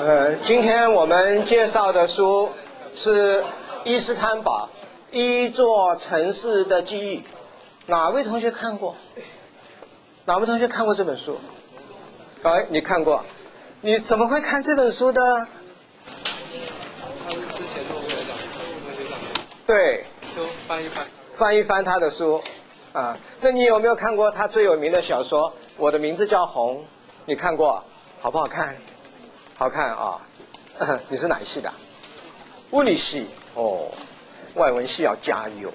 今天我们介绍的书是伊斯坦堡一座城市的记忆。哪位同学看过？哪位同学看过这本书？哎，你看过？你怎么会看这本书的？ 他们之前诺贝尔奖，诺贝尔奖对， 就翻一翻。 翻一翻他的书，啊，那你有没有看过他最有名的小说《我的名字叫红》？你看过？好不好看？好看啊！你是哪一系的？物理系哦，外文系要加油。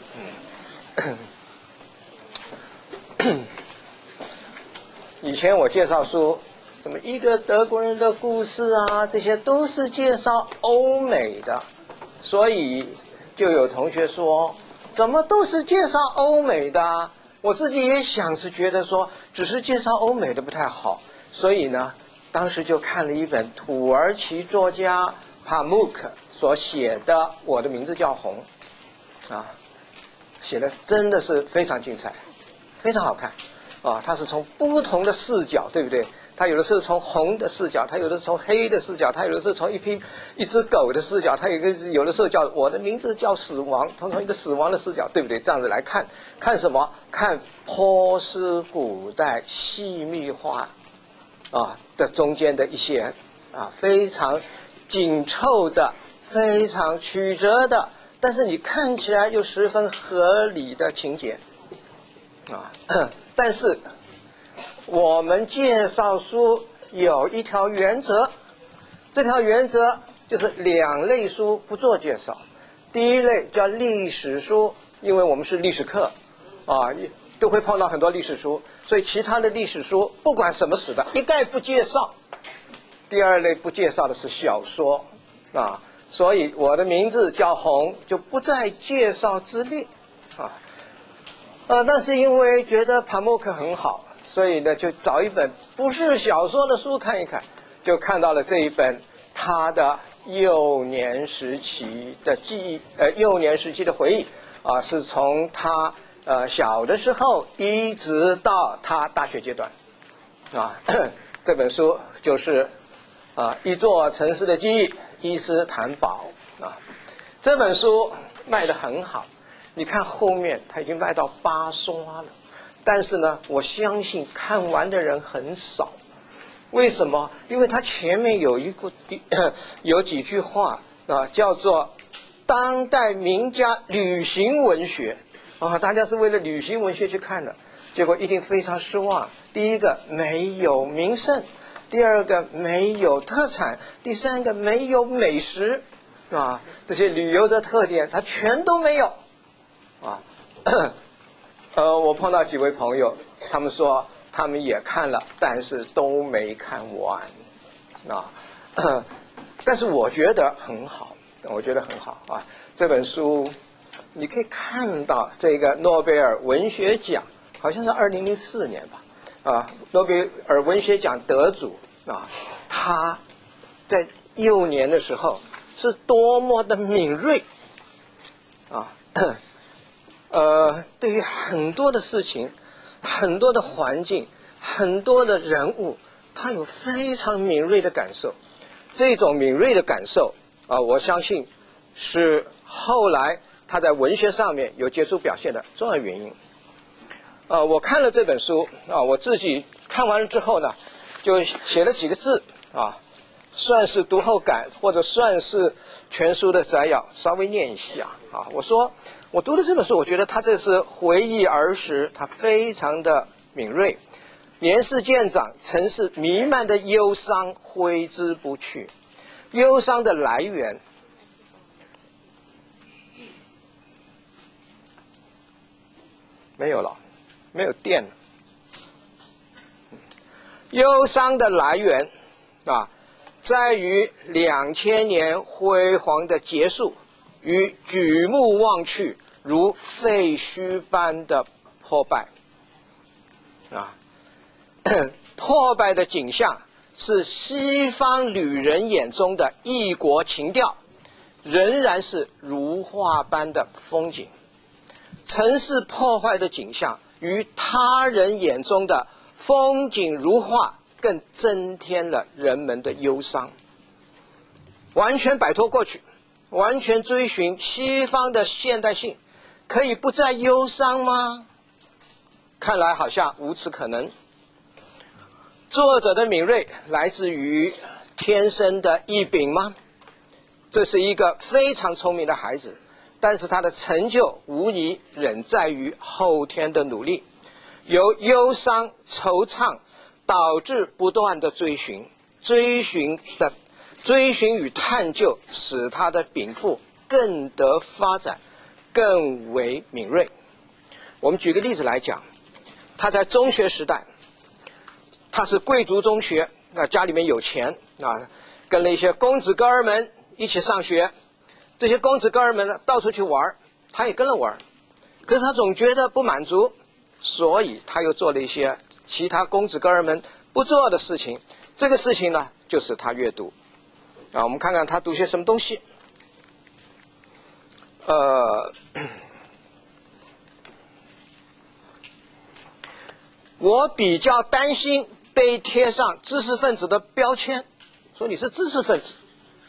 以前我介绍书，什么一个德国人的故事啊，这些都是介绍欧美的，所以就有同学说，怎么都是介绍欧美的啊？我自己也想是觉得说，只是介绍欧美的不太好，所以呢，当时就看了一本土耳其作家帕穆克所写的《我的名字叫红》，啊，写的真的是非常精彩，非常好看，啊，他是从不同的视角，对不对？他有的是从红的视角，他有的是从黑的视角，他有的是从一只狗的视角，他有的时候叫我的名字叫死亡，从一个死亡的视角，对不对？这样子来看，看什么？看波斯古代细密画啊的中间的一些啊非常紧凑的、非常曲折的，但是你看起来又十分合理的情节啊，但是我们介绍书有一条原则，这条原则就是两类书不做介绍。第一类叫历史书，因为我们是历史课啊，都会碰到很多历史书，所以其他的历史书不管什么史的，一概不介绍。第二类不介绍的是小说啊，所以我的名字叫红就不在介绍之列啊。但是因为觉得帕默克很好，所以呢就找一本不是小说的书看一看，就看到了这一本他的幼年时期的记忆，幼年时期的回忆啊，是从他小的时候一直到他大学阶段啊。这本书就是一座城市的记忆，伊斯坦堡啊。这本书卖得很好，你看后面它已经卖到8刷了，但是呢，我相信看完的人很少。为什么？因为它前面有几句话啊，叫做当代名家旅行文学啊，大家是为了旅行文学去看的，结果一定非常失望。第一个没有名胜，第二个没有特产，第三个没有美食啊，这些旅游的特点它全都没有啊。我碰到几位朋友，他们说他们也看了，但是都没看完啊。但是我觉得很好，我觉得很好啊。这本书你可以看到这个诺贝尔文学奖，好像是2004年吧，啊，诺贝尔文学奖得主啊，他在幼年的时候是多么的敏锐啊。对于很多的事情、很多的环境、很多的人物，他有非常敏锐的感受。这种敏锐的感受啊，我相信是后来他在文学上面有杰出表现的重要原因。我看了这本书啊，我自己看完了之后呢，就写了几个字啊，算是读后感或者算是全书的摘要，稍微念一下啊。我说我读了这本书，我觉得他这是回忆儿时，他非常的敏锐。年事渐长，城市弥漫的忧伤挥之不去。忧伤的来源，没有了，没有电了。忧伤的来源啊，在于2000年辉煌的结束与举目望去如废墟般的破败啊。破败的景象是西方旅人眼中的异国情调，仍然是如画般的风景。城市破坏的景象与他人眼中的风景如画，更增添了人们的忧伤完全摆脱过去，完全追寻西方的现代性，可以不再忧伤吗？看来好像无此可能。作者的敏锐来自于天生的异禀吗？这是一个非常聪明的孩子，但是他的成就无疑仍在于后天的努力，由忧伤惆怅导致不断的追寻与探究，使他的禀赋更得发展，更为敏锐。我们举个例子来讲，他在中学时代，他是贵族中学，家里面有钱跟了一些公子哥儿们一起上学，这些公子哥儿们呢到处去玩，他也跟了玩，可是他总觉得不满足，所以他又做了一些其他公子哥儿们不做的事情。这个事情呢，就是他阅读。我们看看他读些什么东西。我比较担心被贴上知识分子的标签，说你是知识分子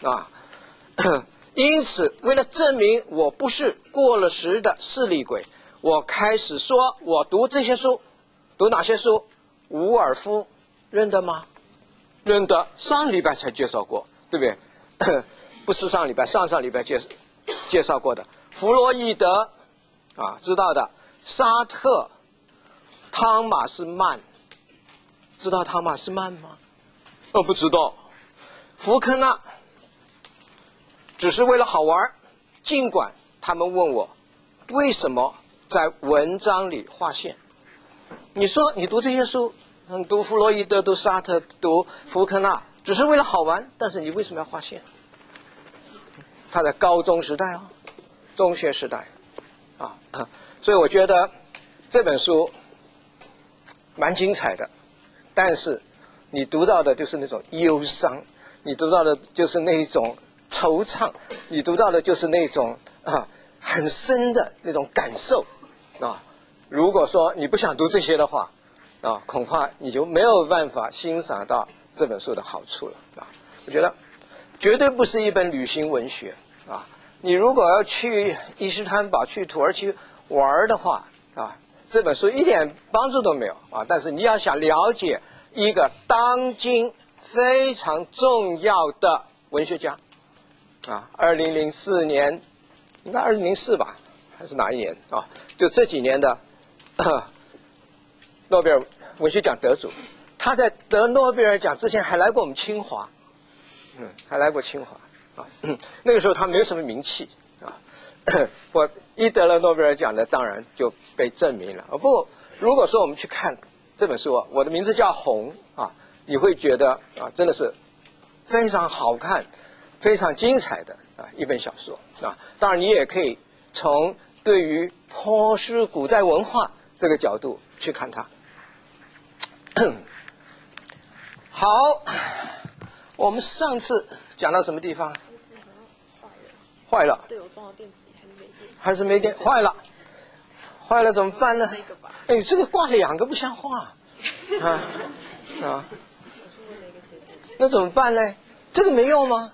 因此为了证明我不是过了时的势利鬼，我开始说我读这些书。读哪些书？伍尔夫认得吗？认得，上礼拜才介绍过，对不对？不是上礼拜，上礼拜介绍过的。弗洛伊德知道的。沙特，汤马斯曼，知道汤马斯曼吗？不知道。福克纳，只是为了好玩，尽管他们问我为什么在文章里划线。你说你读这些书，读弗洛伊德，读沙特，读福克纳，只是为了好玩，但是你为什么要划线？他在高中时代中学时代所以我觉得这本书蛮精彩的，但是你读到的就是那种忧伤，你读到的就是那种惆怅，你读到的就是那种很深的那种感受如果说你不想读这些的话恐怕你就没有办法欣赏到这本书的好处了我觉得绝对不是一本旅行文学你如果要去伊斯坦堡、去土耳其玩的话这本书一点帮助都没有但是你要想了解一个当今非常重要的文学家2004年，应该2004吧，还是哪一年就这几年的诺贝尔文学奖得主，他在得诺贝尔奖之前还来过我们清华，还来过清华那个时候他没有什么名气我一得了诺贝尔奖的，当然就被证明了不，如果说我们去看这本书我的名字叫红你会觉得真的是非常好看、非常精彩的一本小说当然你也可以从对于波斯古代文化这个角度去看它。好，我们上次讲到什么地方？坏了。 对，我装的电池还是没电。 还是没电，坏了。坏了怎么办呢？哎，这个挂2个不像话那怎么办呢？这个没用吗？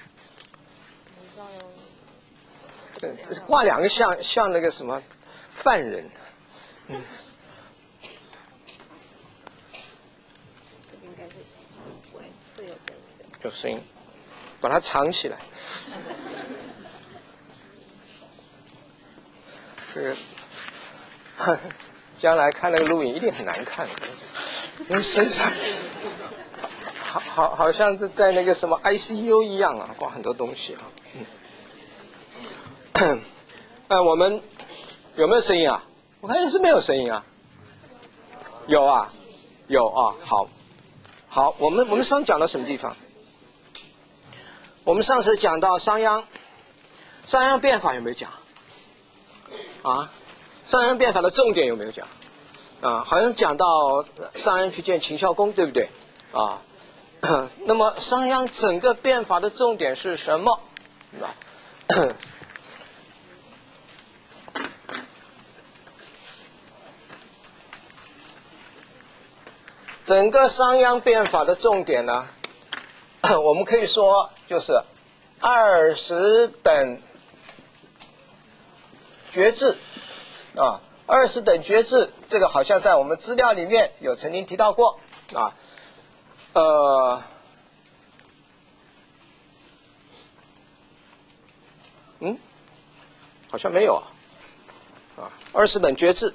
这挂2个像那个什么犯人。 应该是会有声音的。 有声音，把它藏起来。这个将来看那个录影一定很难看，因为身上好像是在那个什么 ICU 一样挂很多东西我们有没有声音啊？我看也是没有声音啊。有啊，有好，我们上讲到什么地方？我们上次讲到商鞅变法有没有讲？商鞅变法的重点有没有讲？好像讲到商鞅去见秦孝公，对不对？那么商鞅整个变法的重点是什么？整个商鞅变法的重点呢，我们可以说就是 20等爵制啊，20等爵制，这个好像在我们资料里面有曾经提到过啊，好像没有啊，20等爵制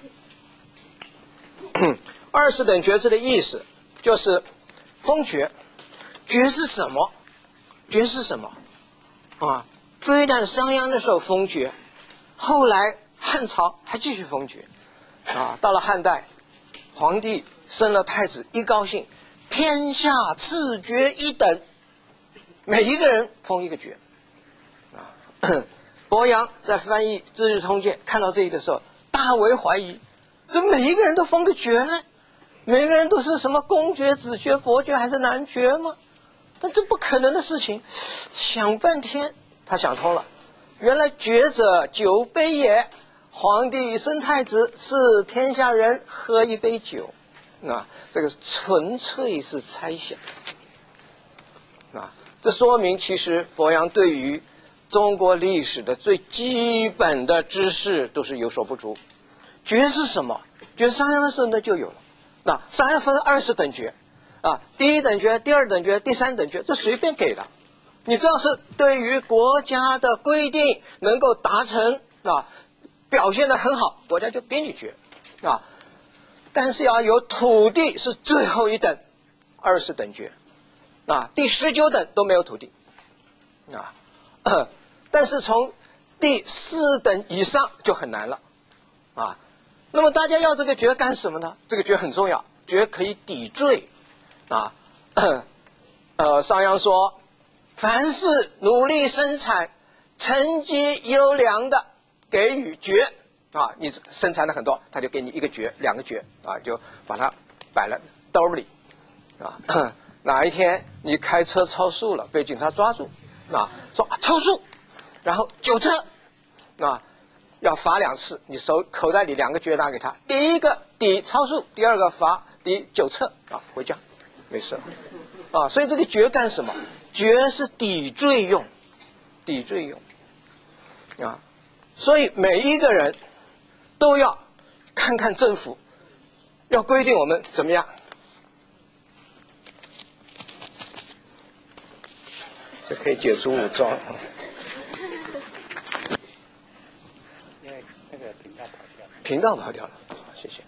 ，20等爵制的意思就是封爵，爵是什么？爵是什么？啊，非但商鞅的时候封爵，后来汉朝还继续封爵，啊，到了汉代，皇帝升了太子，一高兴，天下赐爵一等，每一个人封一个爵，啊，伯阳在翻译《资治通鉴》看到这里的时候，大为怀疑，这每一个人都封个爵呢？每个人都是什么公爵、子爵、伯爵还是男爵吗？但这不可能的事情，想半天他想通了，原来爵者酒杯也，皇帝升太子是天下人喝一杯酒，啊，这个纯粹是猜想，啊，这说明其实伯阳对于中国历史的最基本的知识都是有所不足。爵是什么？爵商鞅的时候呢就有了，那商鞅分20等爵。啊，第一等爵、第二等爵、第三等爵，这随便给的。你只要是对于国家的规定能够达成啊，表现得很好，国家就给你爵啊。但是要有土地是最后一等，20等爵啊，第19等都没有土地啊。但是从第4等以上就很难了啊。那么大家要这个爵干什么呢？这个爵很重要，爵可以抵罪。啊，商鞅说，凡是努力生产、成绩优良的，给予爵啊。你生产的很多，他就给你1个爵、2个爵啊，就把它摆了兜里啊。哪一天你开车超速了，被警察抓住啊，说超速，然后酒测啊，要罚2次，你口袋里2个爵拿给他，第一个抵超速，第二个罚抵酒测啊，回家。没事啊，所以这个爵干什么？爵是抵罪用，抵罪用啊。所以每一个人都要看看政府要规定我们怎么样。就可以解除武装。 因为那个频道跑掉了。 频道跑掉了，好，谢谢。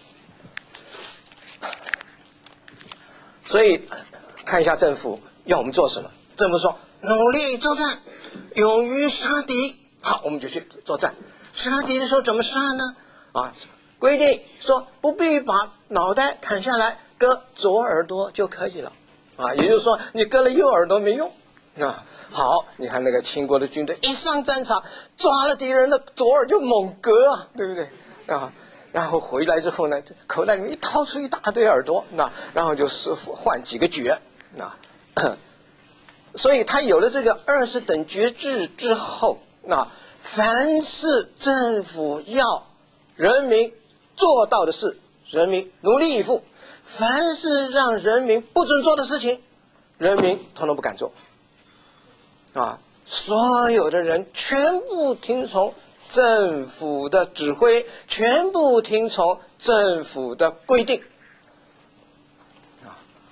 所以看一下政府要我们做什么。政府说努力作战，勇于杀敌。好，我们就去作战。杀敌的时候怎么杀呢？啊，规定说不必把脑袋砍下来，割左耳朵就可以了。啊，也就是说你割了右耳朵没用。啊，好，你看那个秦国的军队一上战场，抓了敌人的左耳就猛割啊，对不对？啊。然后回来之后呢，口袋里面一掏出一大堆耳朵，那然后就是换几个爵，那所以他有了这个20等爵制之后，那凡是政府要人民做到的事，人民努力以赴；凡是让人民不准做的事情，人民统统不敢做。啊，所有的人全部听从政府的指挥，全部听从政府的规定。啊，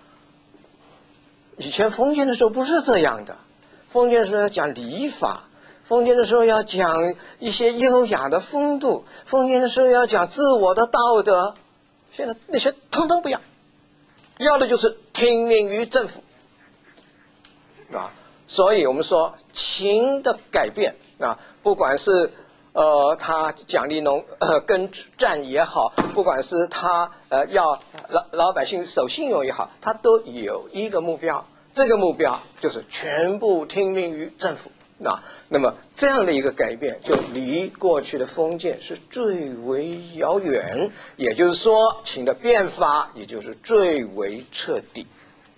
以前封建的时候不是这样的，封建的时候要讲礼法，封建的时候要讲一些优雅的风度，封建的时候要讲自我的道德。现在那些通通不要，要的就是听命于政府。啊，所以我们说秦的改变啊，不管是他奖励耕战也好，不管是他要老百姓守信用也好，他都有一个目标，这个目标就是全部听命于政府啊。那么这样的一个改变，就离过去的封建是最为遥远，也就是说，秦的变法也就是最为彻底。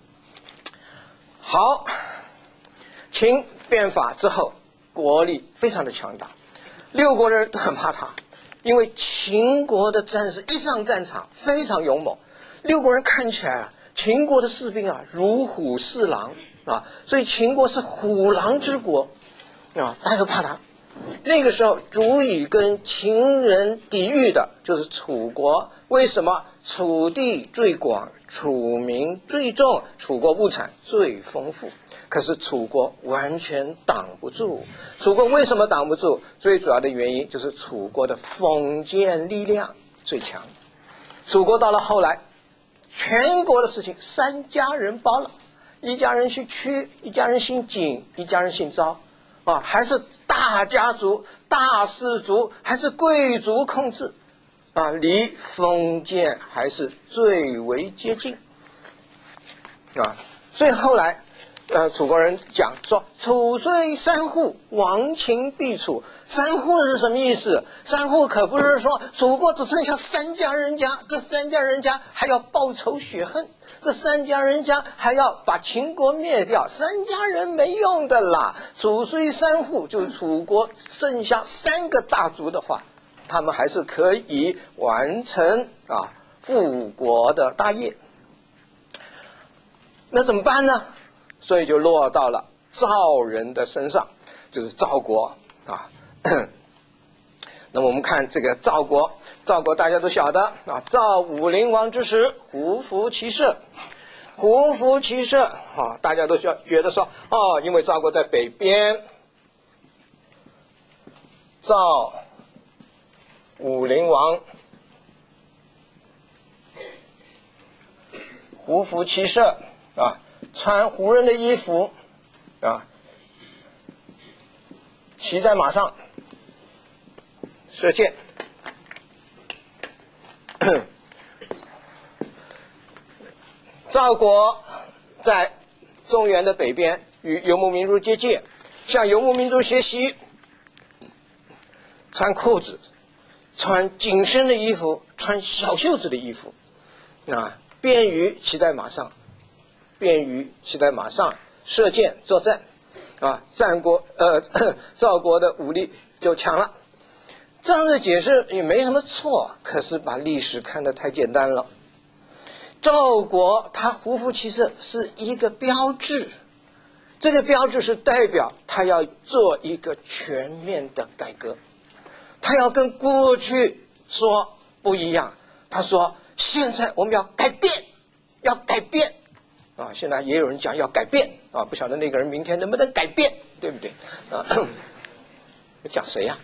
好，秦变法之后，国力非常的强大。六国人都很怕他，因为秦国的战士一上战场非常勇猛，六国人看起来啊，秦国的士兵啊如虎似狼啊，所以秦国是虎狼之国啊，大家都怕他。那个时候足以跟秦人抵御的就是楚国。为什么？楚地最广，楚民最众，楚国物产最丰富。可是楚国完全挡不住。楚国为什么挡不住？最主要的原因就是楚国的封建力量最强。楚国到了后来，全国的事情3家人包了，一家人姓屈，一家人姓景，一家人姓昭，啊，还是大家族、大氏族，还是贵族控制，啊，离封建还是最为接近，啊，所以后来，楚国人讲说，楚虽三户，亡秦必楚。三户是什么意思？三户可不是说楚国只剩下3家人家，这3家人家还要报仇雪恨，这3家人家还要把秦国灭掉，3家人没用的啦。楚虽三户，就是楚国剩下3个大族的话，他们还是可以完成复国的大业。那怎么办呢？所以就落到了赵人的身上，就是赵国啊。那么我们看这个赵国，赵国大家都晓得啊，赵武灵王之时，胡服骑射，胡服骑射啊，大家都觉得说，哦，因为赵国在北边，赵武灵王胡服骑射啊，穿胡人的衣服啊，骑在马上射箭。赵国在中原的北边，与游牧民族接界，向游牧民族学习，穿裤子，穿紧身的衣服，穿小袖子的衣服，啊，便于骑在马上，便于骑在马上射箭作战，啊，赵国的武力就强了。这样的解释也没什么错，可是把历史看得太简单了。赵国他胡服骑射是一个标志，这个标志是代表他要做一个全面的改革，他要跟过去说不一样。他说现在我们要改变，要改变啊！现在也有人讲要改变啊，不晓得那个人明天能不能改变，对不对啊？讲谁呀？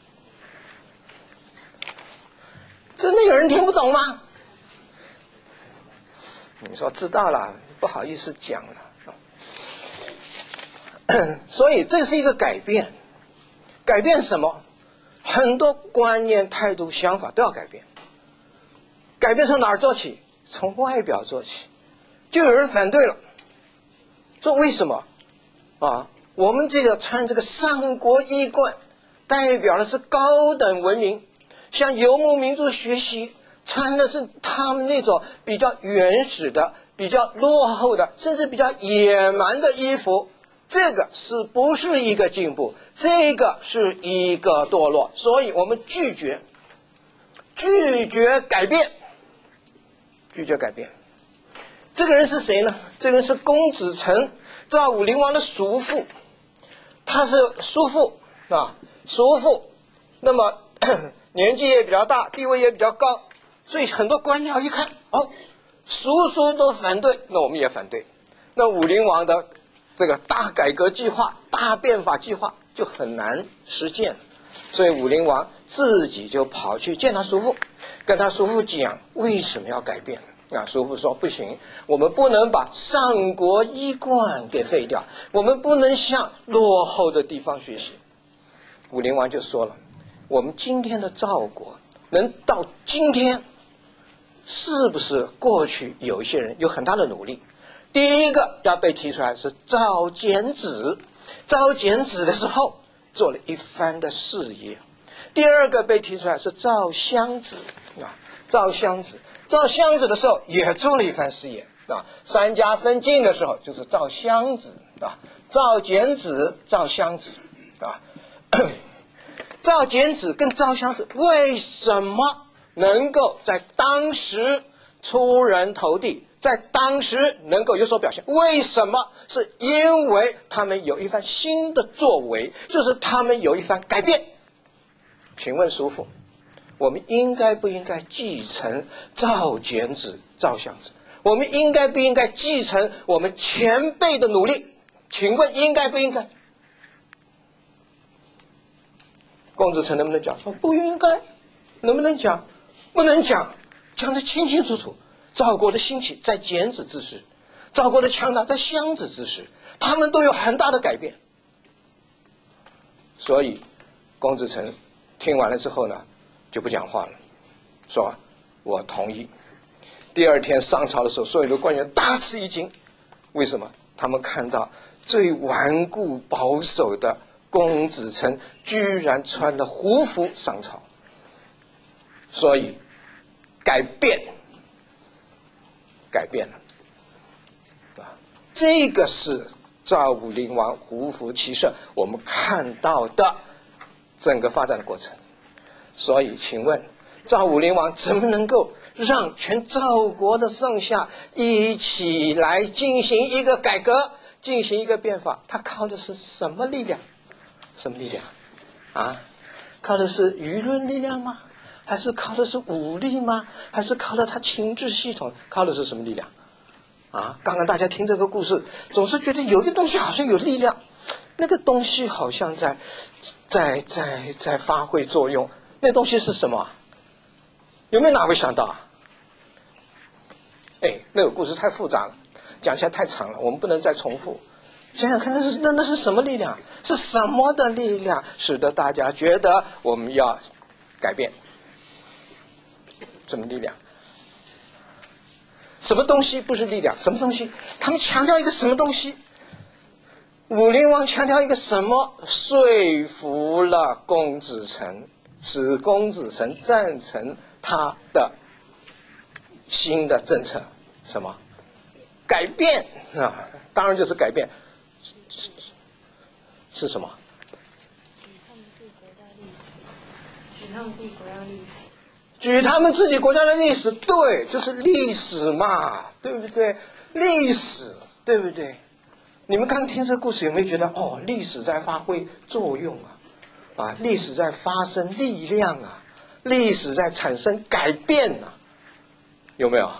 真的有人听不懂吗？你说知道了，不好意思讲了。所以这是一个改变，改变什么？很多观念、态度、想法都要改变。改变从哪儿做起？从外表做起。就有人反对了，说为什么啊？我们这个穿这个上国衣冠，代表的是高等文明，向游牧民族学习，穿的是他们那种比较原始的、比较落后的，甚至比较野蛮的衣服。这个是不是一个进步？这个是一个堕落。所以我们拒绝改变，拒绝改变。这个人是谁呢？这个人是公子成，赵武灵王的叔父，他是叔父啊，叔父。那么年纪也比较大，地位也比较高，所以很多官僚一看，哦，叔叔都反对，那我们也反对。那武灵王的这个大改革计划、大变法计划就很难实践，所以武灵王自己就跑去见他叔父，跟他叔父讲为什么要改变。啊，叔父说不行，我们不能把上国衣冠给废掉，我们不能向落后的地方学习。武灵王就说了，我们今天的赵国能到今天，是不是过去有一些人有很大的努力？第一个要被提出来是赵简子，赵简子的时候做了一番的事业。第二个被提出来是赵襄子啊，赵襄子的时候也做了一番事业啊。3家分晋的时候就是赵襄子啊，赵简子、赵襄子啊。赵简子跟赵襄子为什么能够在当时出人头地， 在当时能够有所表现。为什么？是因为他们有一番新的作为，就是他们有一番改变。请问叔父，我们应该不应该继承赵简子、赵襄子？我们应该不应该继承我们前辈的努力？请问应该不应该？龚自成能不能讲？说不应该。能不能讲？不能讲，讲得清清楚楚。赵国的兴起在简子之时，赵国的强大在襄子之时，他们都有很大的改变。所以龚自成听完了之后呢，就不讲话了，说我同意。第二天上朝的时候，所有的官员大吃一惊。为什么？他们看到最顽固保守的龚自成居然穿了胡服上朝。所以改变了这个是赵武灵王胡服骑射我们看到的整个发展的过程。所以请问赵武灵王怎么能够让全赵国的上下一起来进行一个改革，进行一个变法？他靠的是什么力量？什么力量啊？靠的是舆论力量吗？还是靠的是武力吗？还是靠的他情治系统？靠的是什么力量啊？刚刚大家听这个故事总是觉得有一个东西好像有力量，那个东西好像在发挥作用。那东西是什么？有没有哪位想到啊？那个故事太复杂了，讲起来太长了，我们不能再重复。想想看，那是什么力量？是什么的力量使得大家觉得我们要改变？什么力量？什么东西不是力量？什么东西？他们强调一个什么东西？武灵王强调一个什么？说服了龚自成，使龚自成赞成他的新的政策。什么？改变啊！当然就是改变。是什么？ 举他们自己国家历史。 举他们自己国家的历史，对，就是历史嘛，对不对？历史，对不对？你们刚刚听这个故事，有没有觉得历史在发挥作用啊？历史在发生力量啊，历史在产生改变啊，有没有？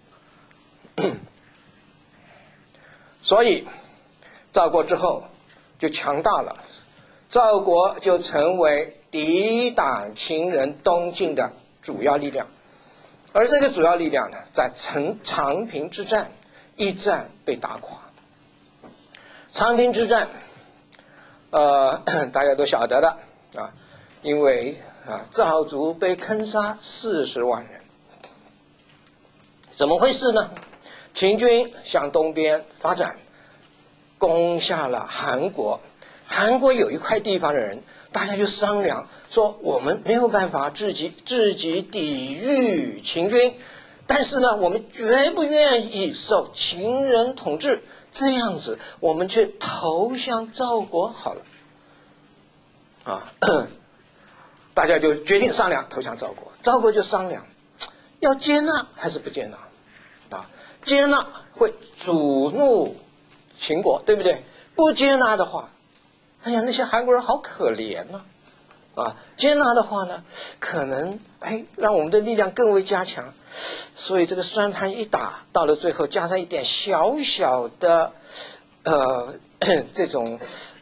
所以赵国之后就强大了，赵国就成为抵挡秦人东进的主要力量。而这个主要力量呢，在长平之战一战被打垮。长平之战大家都晓得的啊，因为赵族被坑杀40万人。怎么回事呢？秦军向东边发展，攻下了韩国。韩国有一块地方的人，大家就商量说，我们没有办法自己抵御秦军，但是呢，我们绝不愿意受秦人统治，这样子我们去投向赵国好了。大家就决定商量投向赵国。赵国就商量，要接纳还是不接纳？接纳会主怒秦国，对不对？不接纳的话，哎呀，那些韩国人好可怜呐！接纳的话呢，可能让我们的力量更为加强。所以这个算盘一打，到了最后加上一点小小的这种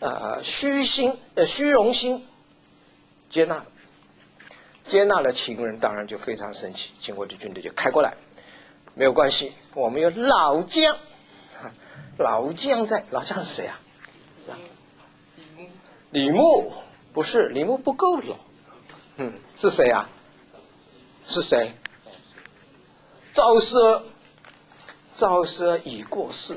虚荣心，接纳了秦人，当然就非常生气，秦国的军队就开过来。没有关系，我们有老将，老将是谁啊？李牧不是，李牧不够老，是谁啊？是谁？赵奢已过世，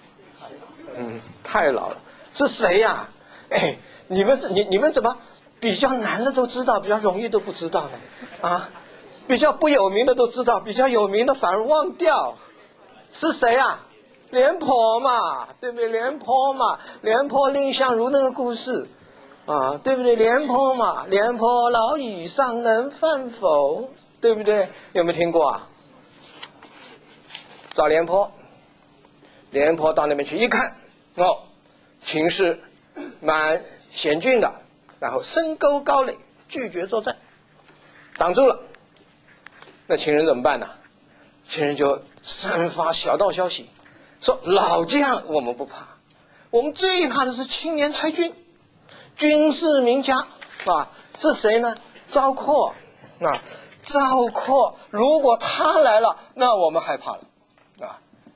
太老了。是谁呀？你们怎么比较难的都知道，比较容易都不知道呢？比较不有名的都知道，比较有名的反而忘掉。是谁啊？廉颇嘛，对不对？廉颇蔺相如那个故事对不对？廉颇嘛，廉颇老矣尚能饭否？对不对？有没有听过啊？ 找廉颇。廉颇到那边去一看，情势蛮险峻的，然后深沟高垒，拒绝作战，挡住了。那秦人怎么办呢？秦人就散发小道消息，说老将我们不怕，我们最怕的是青年才俊，军事名家啊，是谁呢？赵括啊，赵括如果他来了，那我们害怕了啊。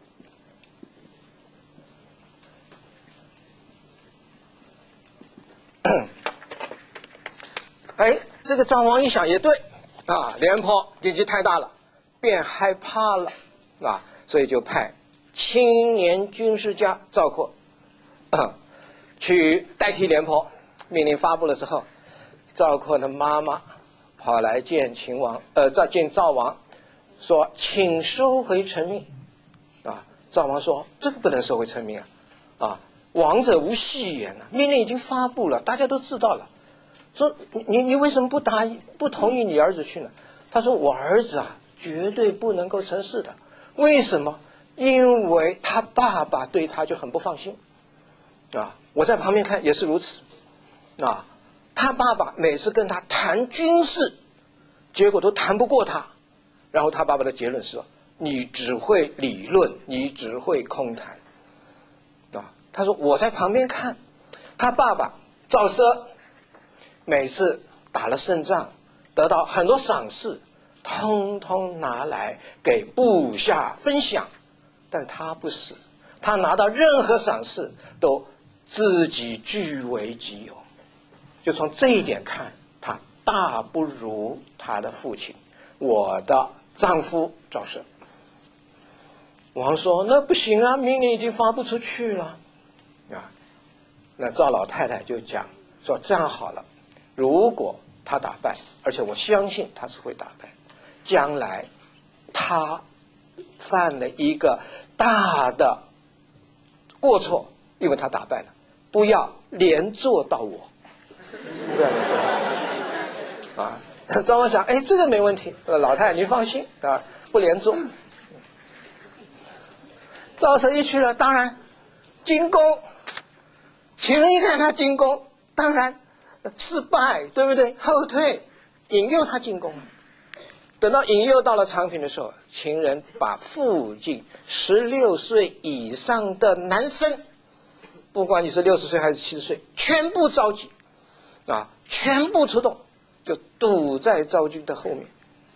哎，这个赵王一想也对啊，廉颇年纪太大了，便害怕了啊，所以就派青年军事家赵括去代替廉颇。命令发布了之后，赵括的妈妈跑来见见赵王，说请收回成命啊。赵王说这个不能收回成命啊，王者无戏言啊，命令已经发布了，大家都知道了。说你为什么不同意你儿子去呢？他说我儿子啊绝对不能够成事的。为什么？因为他爸爸对他就很不放心啊。我在旁边看也是如此啊。他爸爸每次跟他谈军事，结果都谈不过他，然后他爸爸的结论是你只会理论，你只会空谈啊。他说我在旁边看，他爸爸赵奢每次打了胜仗，得到很多赏识，通通拿来给部下分享，但他不是，他拿到任何赏识都自己据为己有。就从这一点看，他大不如他的父亲，我的丈夫赵奢。王说那不行啊，命令已经发布出去了啊。那赵老太太就讲说这样好了，如果他打败，而且我相信他是会打败，将来他犯了一个大的过错，因为他打败了，不要连坐到我，不要连坐到我啊。赵王讲哎，这个没问题，老太太您放心啊，不连坐。赵奢一去了，当然进攻，秦人一看他进攻，当然失败，对不对？后退，引诱他进攻。等到引诱到了长平的时候，秦人把附近16岁以上的男生，不管你是60岁还是70岁，全部召集啊，全部出动，就堵在赵军的后面。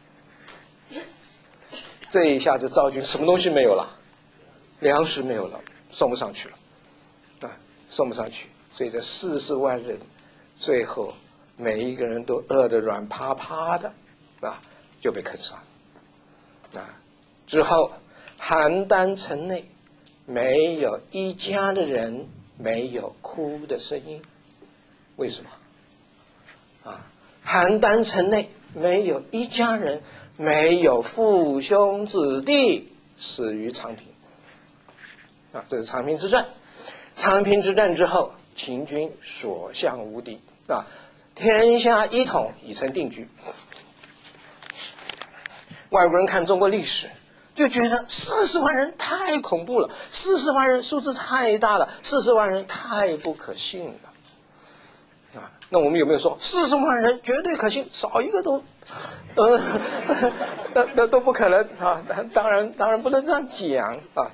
这一下子赵军什么东西没有了？粮食没有了，送不上去了啊，送不上去。所以这40万人最后每一个人都饿得软趴趴的啊，就被坑杀啊。之后邯郸城内没有一家的人没有哭的声音，为什么啊？邯郸城内没有一家人没有父兄子弟死于长平啊。这是长平之战。长平之战之后，秦军所向无敌啊，天下一统已成定局。外国人看中国历史，就觉得40万人太恐怖了，40万人数字太大了，40万人太不可信了啊。那我们有没有说40万人绝对可信，少一个都都不可能啊？当然不能这样讲啊。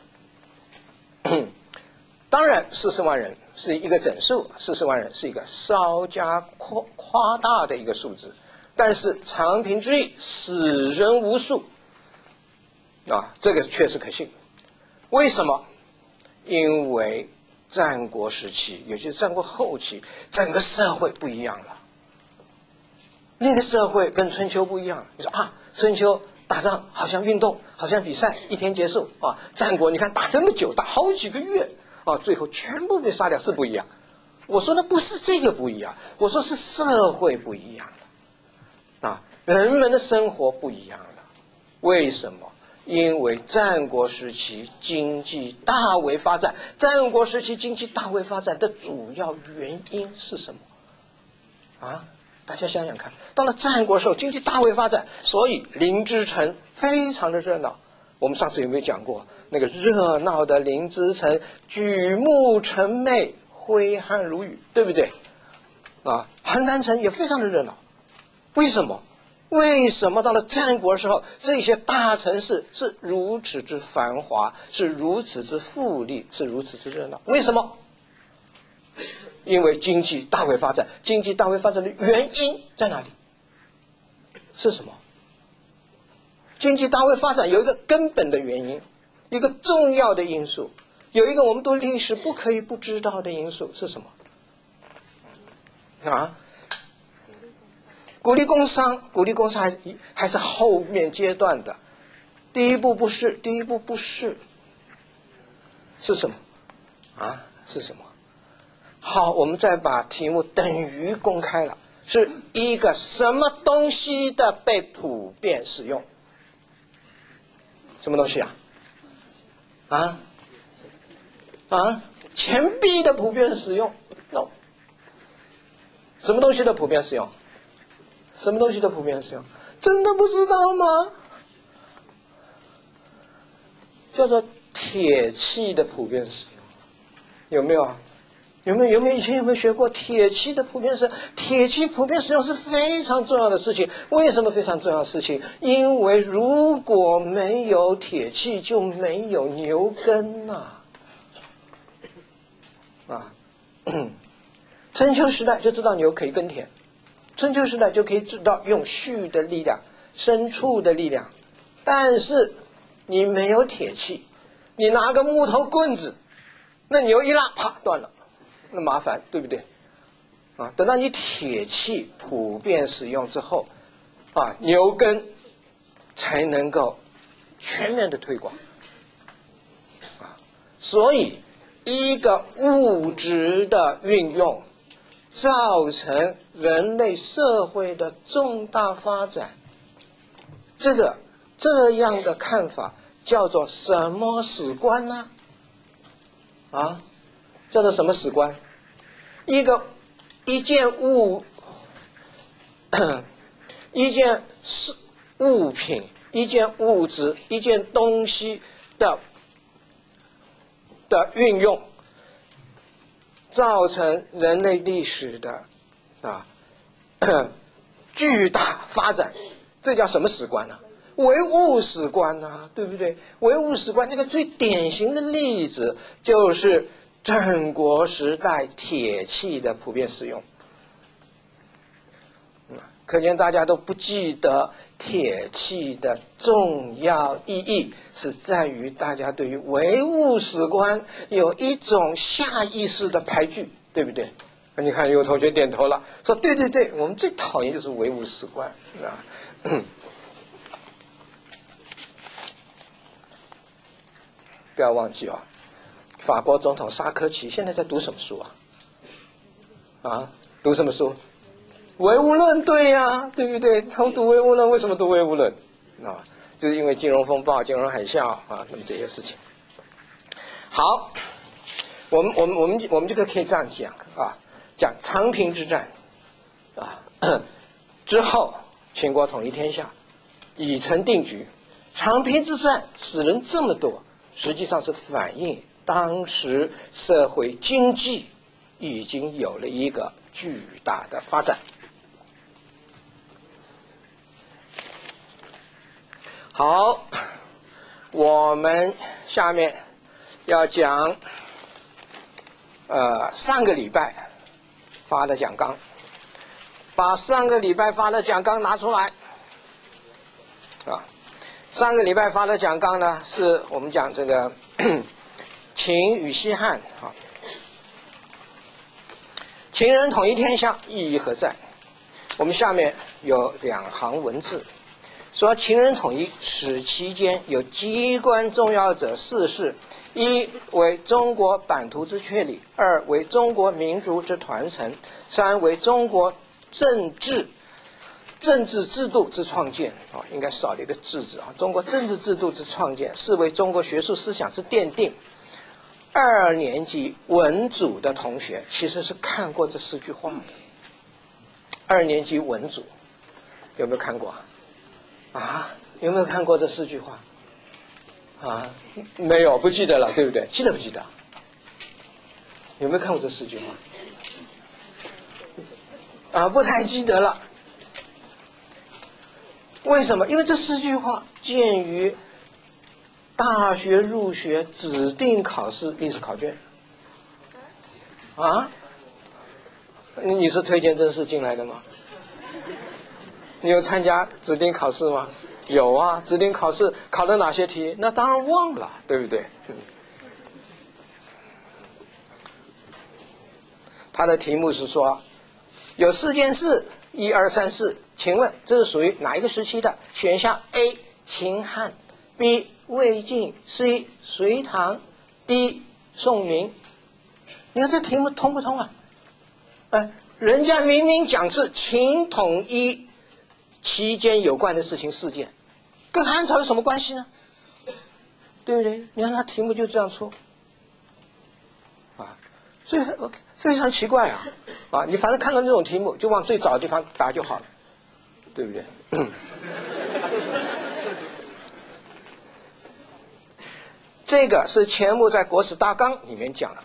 当然40万人是一个整数，40万人是一个稍加夸大的一个数字，但是长平之役死人无数啊，这个确实可信。为什么？因为战国时期，尤其是战国后期，整个社会不一样了。那个社会跟春秋不一样。你说啊，春秋打仗好像运动，好像比赛，一天结束啊。战国你看打这么久，打好几个月啊，最后全部被杀掉，是不一样。我说的不是这个不一样，我说是社会不一样了啊，人们的生活不一样了。为什么？因为战国时期经济大为发展。战国时期经济大为发展的主要原因是什么啊？大家想想看，到了战国时候经济大为发展，所以临之城非常的热闹我们上次有没有讲过那个热闹的林之城，举目成媚，挥汗如雨，对不对？啊，邯郸城也非常的热闹。为什么？为什么到了战国的时候，这些大城市是如此之繁华，是如此之富丽，是如此之热闹？为什么？因为经济大为发展。经济大为发展的原因在哪里？是什么？经济大为发展有一个根本的原因，一个重要的因素，有一个我们读历史不可以不知道的因素是什么？啊？鼓励工商，鼓励工商还是后面阶段的，第一步不是，是什么？啊？是什么？好，我们再把题目等于公开了，是一个什么东西的被普遍使用？什么东西啊？钱币的普遍使用 ？No。什么东西的普遍使用？什么东西的普遍使用？真的不知道吗？叫做铁器的普遍使用，有没有啊？有没有以前有没有学过铁器的普遍使用？铁器普遍使用是非常重要的事情。为什么非常重要的事情？因为如果没有铁器，就没有牛耕春秋时代就知道牛可以耕田，春秋时代就可以知道用畜的力量、牲畜的力量。但是你没有铁器，你拿个木头棍子，那牛一拉，啪断了。那麻烦，对不对？等到你铁器普遍使用之后，牛耕才能够全面的推广。所以一个物质的运用造成人类社会的重大发展，这样的看法叫做什么史观呢？叫做什么史观？一件物品、一件物质、一件东西的运用，造成人类历史的巨大发展，这叫什么史观呢？唯物史观对不对？唯物史观这个最典型的例子就是战国时代铁器的普遍使用。可见大家都不记得铁器的重要意义，是在于大家对于唯物史观有一种下意识的排拒，对不对？你看有同学点头了，说对，我们最讨厌就是唯物史观不要忘记法国总统沙科齐现在在读什么书读什么书？唯物论，对呀，对不对？他读唯物论，为什么读唯物论？就是因为金融风暴、金融海啸那么这些事情。好，我们这个可以这样讲讲长平之战之后，秦国统一天下，已成定局。长平之战死人这么多，实际上是反映当时社会经济已经有了一个巨大的发展。好，我们下面要讲上个礼拜发的讲纲，把上个礼拜发的讲纲拿出来上个礼拜发的讲纲呢，是我们讲这个秦与西汉秦人统一天下意义何在？我们下面有2行文字，说秦人统一此期间有机关重要者4事：一为中国版图之确立，2为中国民族之传承，3为中国政治制度之创建应该少了一个治字中国政治制度之创建，4为中国学术思想之奠定。2年级文组的同学其实是看过这4句话的。2年级文组有没有看过有没有看过这4句话啊，没有，不记得了，对不对？记得不记得？有没有看过这4句话？啊，不太记得了。为什么？因为这4句话鉴于大学入学指定考试历史考卷。啊？你是推荐真试进来的吗？你有参加指定考试吗？有啊，指定考试考了哪些题？那当然忘了，对不对？他的题目是说，有4件事，1、2、3、4，请问这是属于哪一个时期的？选项 A 秦汉 ，B 魏晋 ，C 隋唐 ，D 宋明。你看这题目通不通啊？人家明明讲是秦统一期间有关的事情事件，跟汉朝有什么关系呢？对不对？你看他题目就这样出，啊，所以非常奇怪啊！啊，你反正看到这种题目，就往最早的地方答就好了，对不对？这个是钱穆在《国史大纲》里面讲的。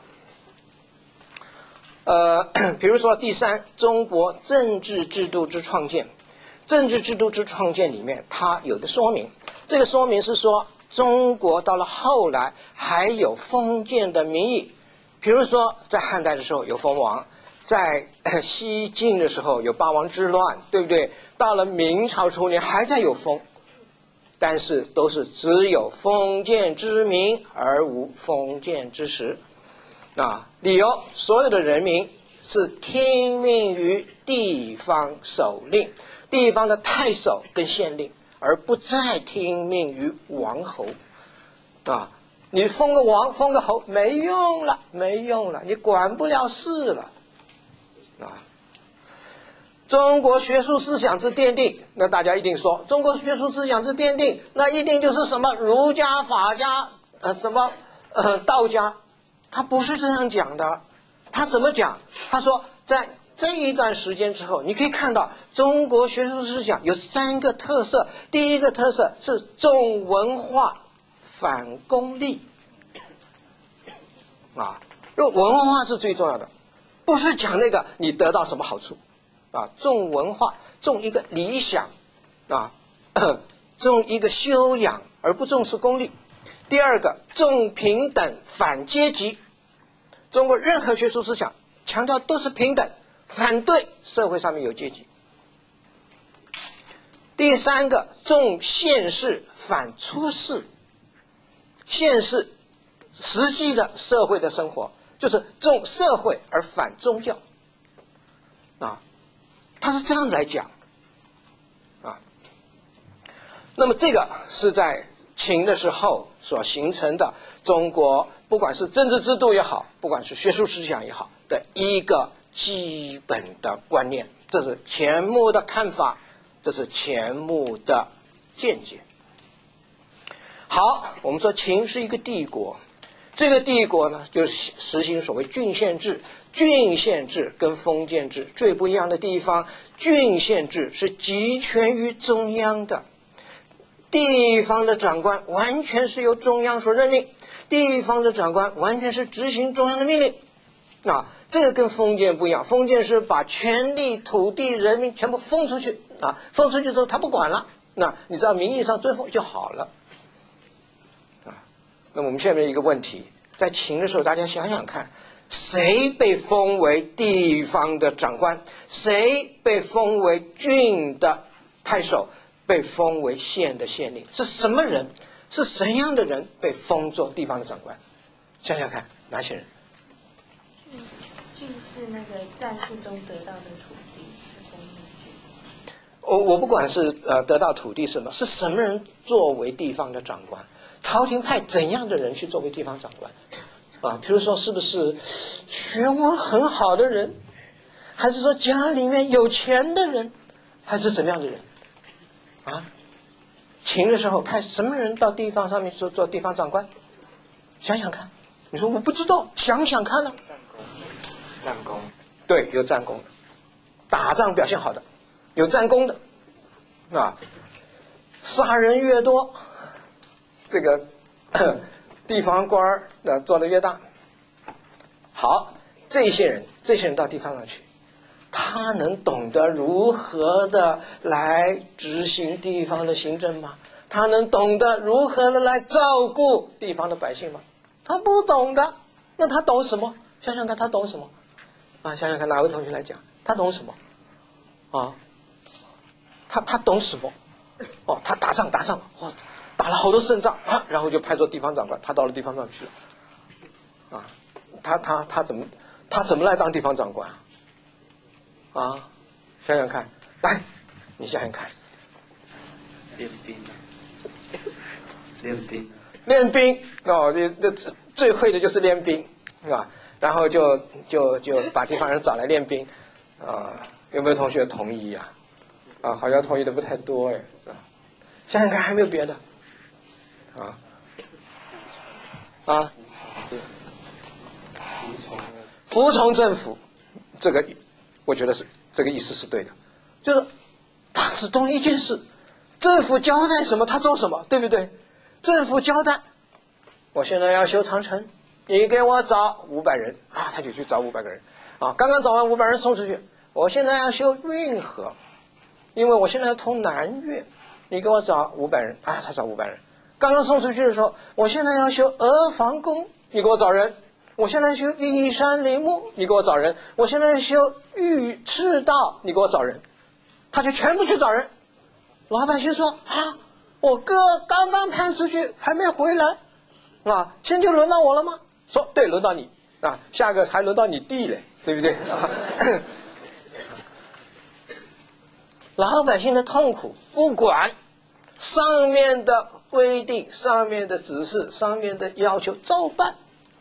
比如说第3，中国政治制度之创建。政治制度之创建里面，它有个说明。这个说明是说，中国到了后来还有封建的名义，比如说在汉代的时候有封王，在西晋的时候有八王之乱，对不对？到了明朝初年还在有封，但是都是只有封建之名而无封建之实。理由，所有的人民是听命于地方首令，地方的太守跟县令，而不再听命于王侯。你封个王封个侯没用了，没用了，你管不了事了。中国学术思想之奠定，那大家一定说，中国学术思想之奠定，那一定就是什么儒家、法家，道家。他不是这样讲的，他怎么讲？他说，在这一段时间之后，你可以看到中国学术思想有3个特色。第一个特色是重文化反功利，文化是最重要的，不是讲那个你得到什么好处，重文化，重一个理想，重一个修养，而不重视功利。第二个，重平等反阶级。中国任何学术思想强调都是平等，反对社会上面有阶级。第3个，重现世反出世。现世，实际的社会的生活，就是重社会而反宗教。他是这样来讲。那么这个是在秦的时候所形成的中国，不管是政治制度也好，不管是学术思想也好的一个基本的观念。这是钱穆的看法，这是钱穆的见解。好，我们说秦是一个帝国，这个帝国呢，就是实行所谓郡县制。郡县制跟封建制最不一样的地方，郡县制是集权于中央的，地方的长官完全是由中央所任命，地方的长官完全是执行中央的命令。这个跟封建不一样，封建是把权力、土地、人民全部封出去，封出去之后他不管了，你只要名义上遵奉就好了。那么我们下面一个问题，在秦的时候，大家想想看，谁被封为地方的长官？谁被封为郡的太守？被封为县的县令？是什么人？是怎样的人被封做地方的长官？想想看，哪些人？ 郡是那个战事中得到的土地， 我不管是得到土地什么，是什么人作为地方的长官？朝廷派怎样的人去作为地方长官？比如说是不是学问很好的人，还是说家里面有钱的人，还是怎么样的人？秦的时候派什么人到地方上面做地方长官？想想看。你说我不知道，想想看呢。 战功， 对，有战功的，打仗表现好的，有战功的，杀人越多，这个地方官儿做得越大，好，这些人到地方上去，他能懂得如何的来执行地方的行政吗？他能懂得如何的来照顾地方的百姓吗？他不懂的。那他懂什么？想想看，他懂什么？啊，想想看，哪位同学来讲，他懂什么？啊，他懂什么？哦，他打仗，哦，打了好多胜仗啊，然后就派做地方长官，他到了地方上去了。啊，他怎么来当地方长官啊？啊，想想看，来，你想想看，练兵哦，这最会的就是练兵，是吧？然后就把地方人找来练兵，啊，有没有同学同意啊？啊，好像同意的不太多哎，是吧？想想看，还没有别的，服从政府，这个我觉得是这个意思是对的，就是他只懂一件事，政府交代什么他做什么，对不对？政府交代，我现在要修长城，你给我找500人啊，他就去找500个人啊。刚刚找完500人送出去，我现在要修运河，因为我现在要通南越，你给我找500人啊，他找500人。刚刚送出去的时候，我现在要修阿房宫，你给我找人。我现在修依山林木，你给我找人。我现在修御赤道，你给我找人。他就全部去找人。老百姓说啊，我哥刚刚派出去还没回来啊，现在就轮到我了吗？说对，轮到你啊，下个还轮到你弟嘞，对不对？老百姓的痛苦不管，上面的规定、上面的指示、上面的要求照办。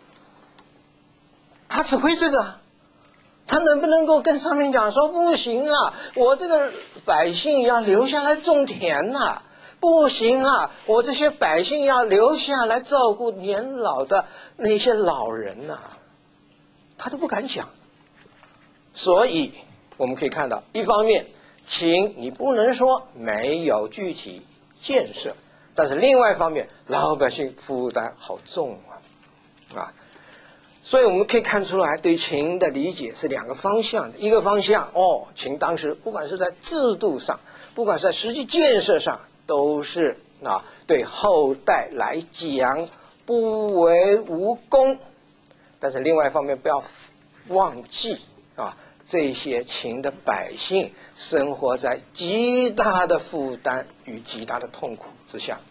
他只会这个，他能不能够跟上面讲说不行啊，我这个百姓要留下来种田啊，不行啊，我这些百姓要留下来照顾年老的那些老人啊，他都不敢讲。所以我们可以看到，一方面请你不能说没有具体建设，但是另外一方面老百姓负担好重啊。所以我们可以看出来，对秦的理解是2个方向的。一个方向，秦当时不管是在制度上，不管是在实际建设上，都是对后代来讲不为无功。但是另外一方面，不要忘记这些秦的百姓生活在极大的负担与极大的痛苦之下。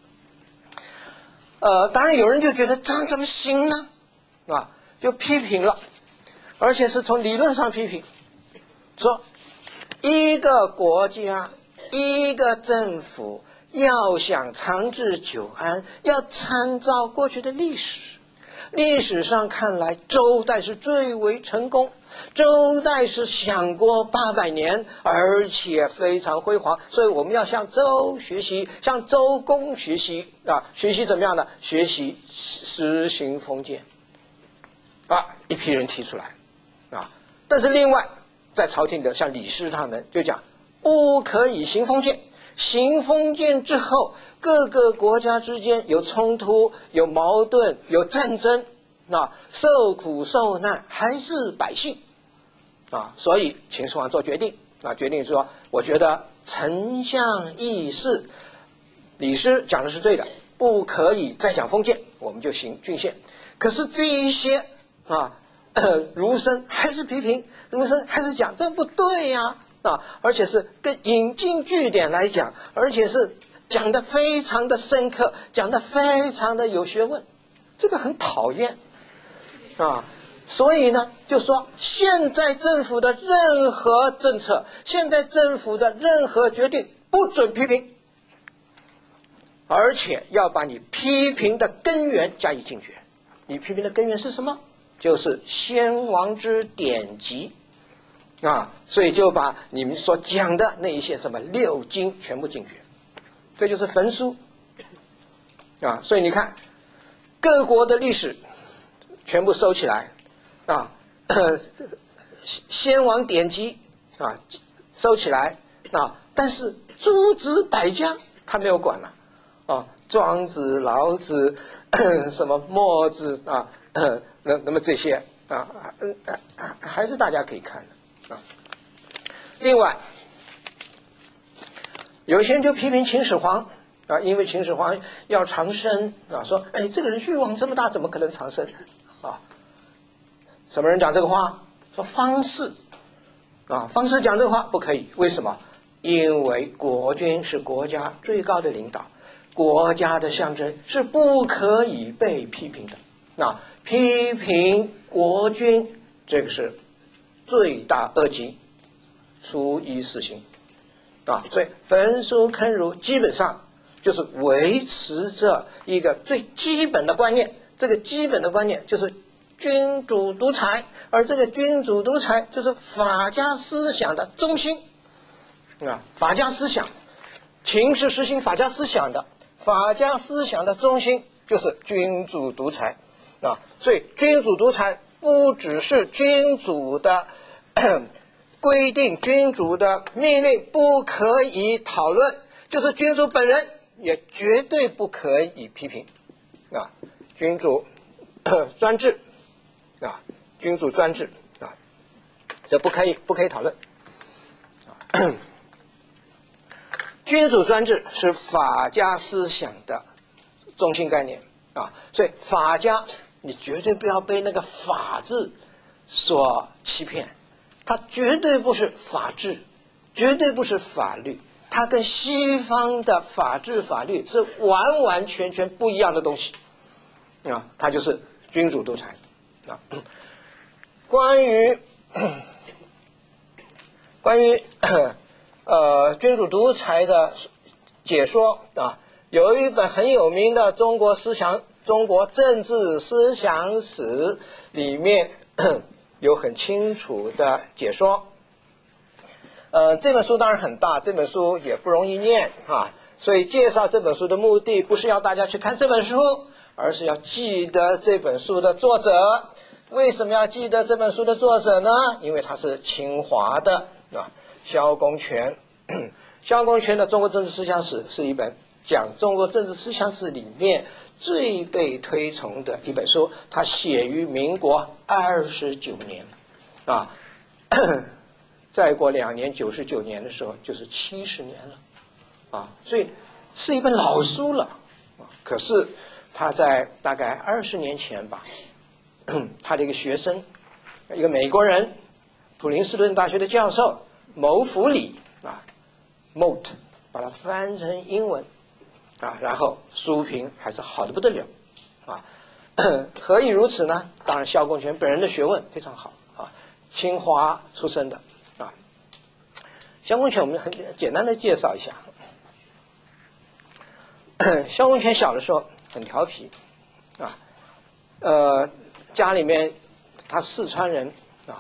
当然有人就觉得这样怎么行呢？就批评了，而且是从理论上批评，说一个国家、一个政府要想长治久安，要参照过去的历史。历史上看来，周代是最为成功，周代是享国800年，而且非常辉煌，所以我们要向周学习，向周公学习学习怎么样呢？学习实行封建。一批人提出来但是另外在朝廷的像李斯他们就讲不可以行封建，行封建之后各个国家之间有冲突、有矛盾、有战争受苦受难还是百姓所以秦始皇做决定决定说，我觉得丞相议事，李斯讲的是对的，不可以再讲封建，我们就行郡县。可是这一些儒生还是批评，儒生还是讲这不对呀而且是跟引经据典来讲，而且是讲得非常的深刻，讲得非常的有学问，这个很讨厌所以呢就说现在政府的任何政策，现在政府的任何决定不准批评，而且要把你批评的根源加以禁绝。你批评的根源是什么？就是先王之典籍所以就把你们所讲的那一些什么6经全部禁绝，这就是焚书所以你看各国的历史全部收起来先王典籍收起来但是诸子百家他没有管了庄子、老子、什么墨子啊，那么这些啊，还是大家可以看的啊。另外，有些人就批评秦始皇啊，因为秦始皇要长生啊，说这个人欲望这么大，怎么可能长生啊？什么人讲这个话？说方士啊，方士讲这个话不可以，为什么？因为国君是国家最高的领导，国家的象征是不可以被批评的。啊，批评国君这个是罪大恶极，处以死刑。啊，所以焚书坑儒基本上就是维持着一个最基本的观念，这个基本的观念就是君主独裁，而这个君主独裁就是法家思想的中心。啊，法家思想，秦是实行法家思想的，法家思想的中心就是君主独裁。啊，所以君主独裁不只是君主的规定，君主的命令不可以讨论，就是君主本人也绝对不可以批评。啊，君主专制，啊，君主专制啊，这不可以讨论。君主专制是法家思想的中心概念啊，所以法家你绝对不要被那个法字所欺骗，它绝对不是法治，绝对不是法律，它跟西方的法治法律是完完全全不一样的东西啊，它就是君主独裁啊。关于君主独裁的解说啊，有一本很有名的中国政治思想史里面有很清楚的解说。这本书当然很大，这本书也不容易念啊，所以介绍这本书的目的不是要大家去看这本书，而是要记得这本书的作者。为什么要记得这本书的作者呢？因为他是清华的啊，萧公权。萧公权的《中国政治思想史》是一本讲中国政治思想史里面最被推崇的一本书，它写于民国29年啊，再过2年99年的时候就是70年了啊，所以是一本老书了啊。可是他在大概20年前吧，他的一个学生，一个美国人，普林斯顿大学的教授牟弗里啊 ，Mote 把它翻成英文啊，然后书评还是好的不得了啊。何以如此呢？当然萧公权本人的学问非常好啊，清华出身的啊。萧公权我们很简单的介绍一下。萧公权小的时候很调皮啊，家里面他四川人啊，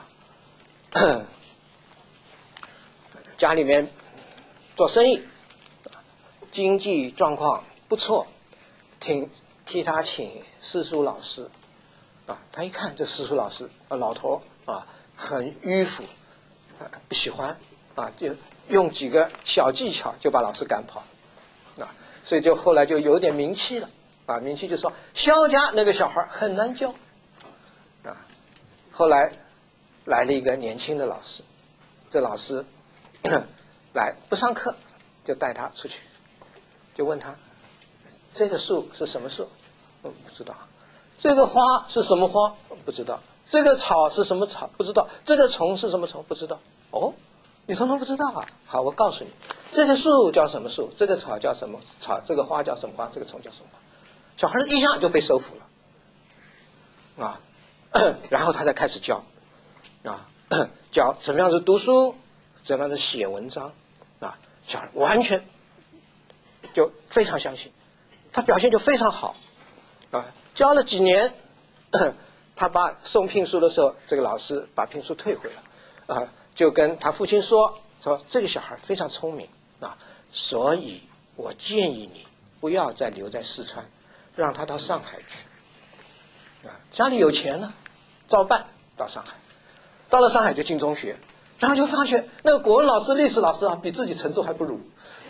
家里面做生意，经济状况不错，替他请私塾老师啊。他一看这私塾老师老头啊，很迂腐，不喜欢啊，就用几个小技巧就把老师赶跑啊。所以就后来就有点名气了啊，名气就说萧家那个小孩很难教啊。后来来了一个年轻的老师，这老师来不上课，就带他出去，就问他这个树是什么树？不知道。这个花是什么花？不知道。这个草是什么草？不知道。这个虫是什么虫？不知道。哦，你通通不知道啊？好，我告诉你，这个树叫什么树？这个草叫什么草？这个花叫什么花？这个虫叫什么花？小孩一下就被收服了啊。然后他才开始教啊，教怎么样子读书，怎么样子写文章啊。小孩完全就非常相信，他表现就非常好啊。教了几年，他把送聘书的时候，这个老师把聘书退回了啊，就跟他父亲说这个小孩非常聪明啊，所以我建议你不要再留在四川，让他到上海去啊。家里有钱了，照办到上海。到了上海就进中学，然后就发觉那个国文老师、历史老师啊，比自己程度还不如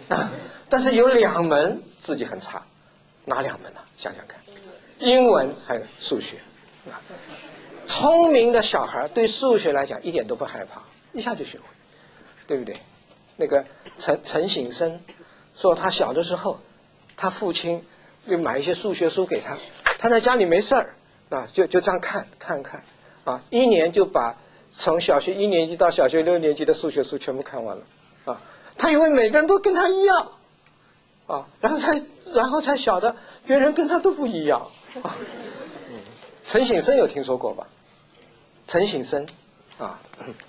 但是有2门自己很差，哪2门呢？想想看，英文还有数学。聪明的小孩对数学来讲一点都不害怕，一下就学会，对不对？那个陈省身说，他小的时候，他父亲就买一些数学书给他，他在家里没事儿啊，就这样看啊，1年就把从小学1年级到小学6年级的数学书全部看完了啊。他以为每个人都跟他一样啊，然后才晓得别人跟他都不一样啊。陈省身有听说过吧？陈省身啊，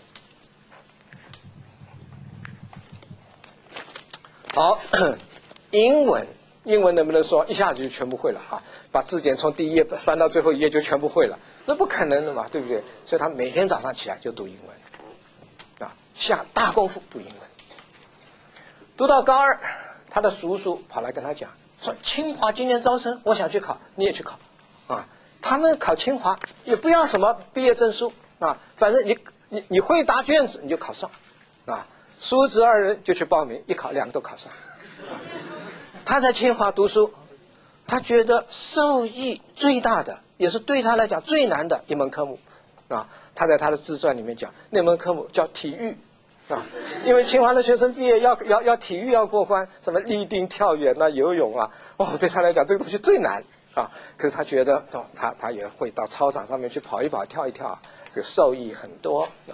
好，英文能不能说一下子就全部会了啊？把字典从第1页翻到最后1页就全部会了？那不可能的嘛，对不对？所以他每天早上起来就读英文啊，下大功夫读英文。读到高2，他的叔叔跑来跟他讲说，清华今年招生，我想去考，你也去考啊。他们考清华也不要什么毕业证书啊，反正你会答卷子你就考上啊。叔侄2人就去报名，一考2个都考上。他在清华读书，他觉得受益最大的，也是对他来讲最难的一门科目啊。他在他的自传里面讲，那门科目叫体育啊，因为清华的学生毕业要体育要过关，什么立定、跳远啊、游泳啊，对他来讲这个东西最难啊。可是他觉得他也会到操场上面去跑一跑、跳一跳，这个受益很多啊。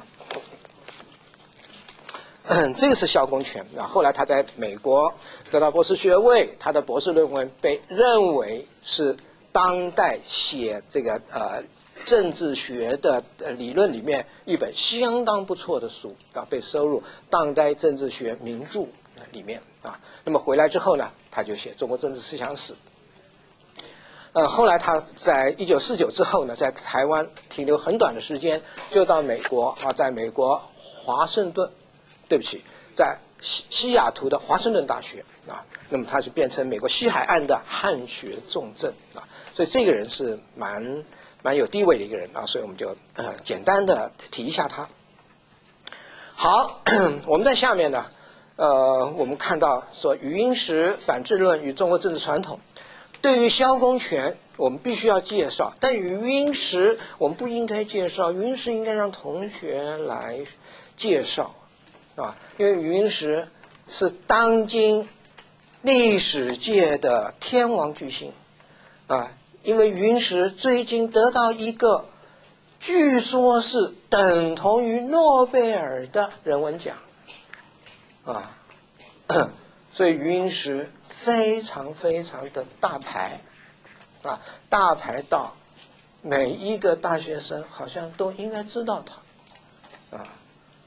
这个是萧公权啊。后来他在美国得到博士学位，他的博士论文被认为是当代写这个政治学的理论里面一本相当不错的书啊，被收入当代政治学名著里面啊。那么回来之后呢，他就写《中国政治思想史》。后来他在1949之后呢，在台湾停留很短的时间，就到美国啊，在美国华盛顿。对不起，在西雅图的华盛顿大学啊，那么他就变成美国西海岸的汉学重镇啊，所以这个人是蛮有地位的一个人啊，所以我们就简单的提一下他。好，我们在下面呢，我们看到说余英时反智论与中国政治传统，对于萧公权我们必须要介绍，但余英时我们不应该介绍，余英时应该让同学来介绍。啊，因为余英时是当今历史界的天王巨星啊，因为余英时最近得到一个据说是等同于诺贝尔的人文奖啊，所以余英时非常的大牌啊，大牌到每一个大学生好像都应该知道他啊。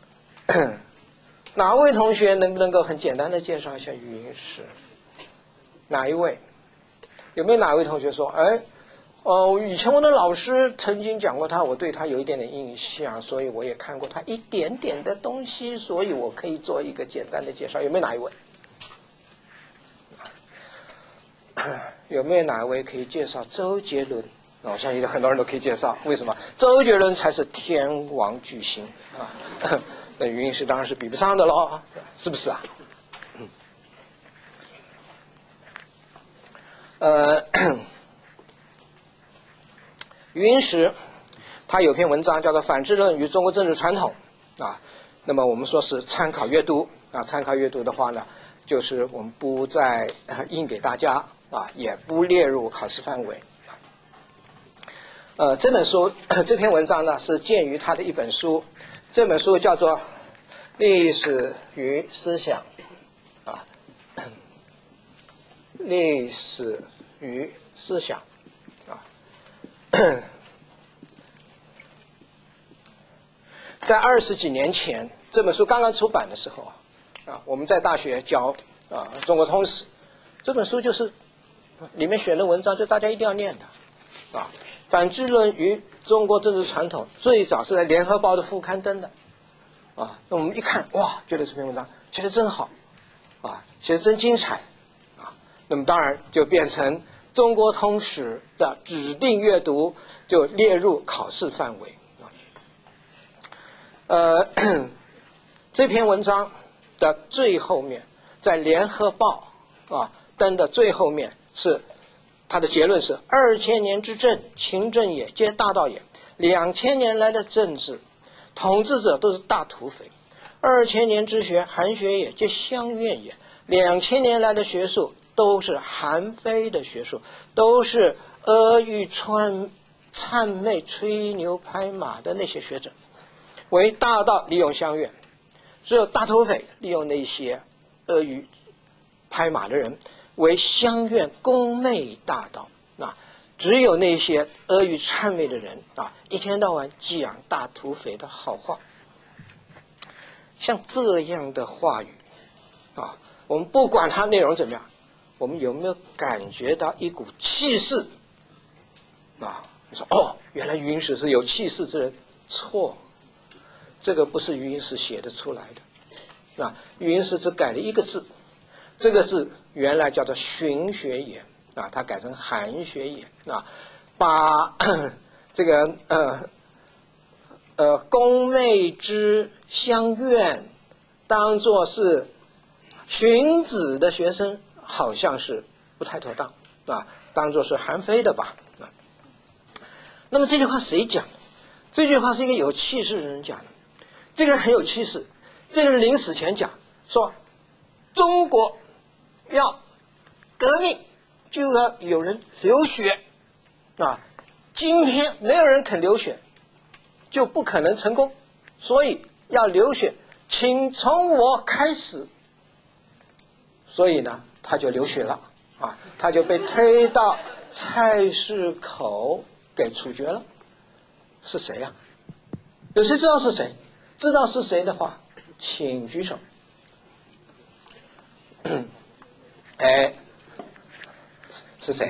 哪位同学能不能够很简单的介绍一下余英时？哪一位？有没有哪位同学说，以前我的老师曾经讲过他，我对他有一点点印象，所以我也看过他一点点的东西，所以我可以做一个简单的介绍。有没有哪一位？有没有哪一位可以介绍周杰伦？我相信很多人都可以介绍，为什么？周杰伦才是天王巨星啊！那余英时当然是比不上的咯，是不是啊？余英时他有篇文章叫做《反智论与中国政治传统》啊，那么我们说是参考阅读啊，参考阅读的话呢，就是我们不再印给大家啊，也不列入考试范围。这本书这篇文章呢是鉴于他的一本书，这本书叫做《历史与思想》啊，历史与思想啊，在20几年前，这本书刚刚出版的时候啊，我们在大学教中国通史，这本书就是里面选的文章就大家一定要念的啊。反智论与中国政治传统最早是在联合报的副刊登的啊，那我们一看哇，觉得这篇文章写得真好啊，写得真精彩啊，那么当然就变成中国通史的指定阅读，就列入考试范围啊。这篇文章的最后面， 在《联合报》登的最后面是他的结论是：2000年之政，勤政也，皆大道也。2000年来的政治统治者都是大土匪。2000年之学，韩学也，皆乡愿也。2000年来的学术都是韩非的学术，都是阿谀谄媚、吹牛拍马的那些学者。为大道利用乡愿，只有大土匪利用那些阿谀拍马的人为乡愿恭媚大道只有那些阿谀谄媚的人一天到晚讲大土匪的好话。像这样的话语我们不管它内容怎么样，我们有没有感觉到一股气势你说原来余英时是有气势之人？错，这个不是余英时写得出来的余英时只改了一个字，这个字原来叫做荀学也他改成韩学也把这个恭媚之乡愿当作是荀子的学生，好像是不太妥当当作是韩非的吧那么这句话谁讲？这句话是一个有气势的人讲的。这个人很有气势，这个人临死前讲说，中国要革命就要有人流血今天没有人肯流血，就不可能成功，所以要流血，请从我开始。所以呢，他就流血了他就被推到菜市口给处决了。是谁呀？有谁知道是谁？知道是谁的话，请举手。是谁？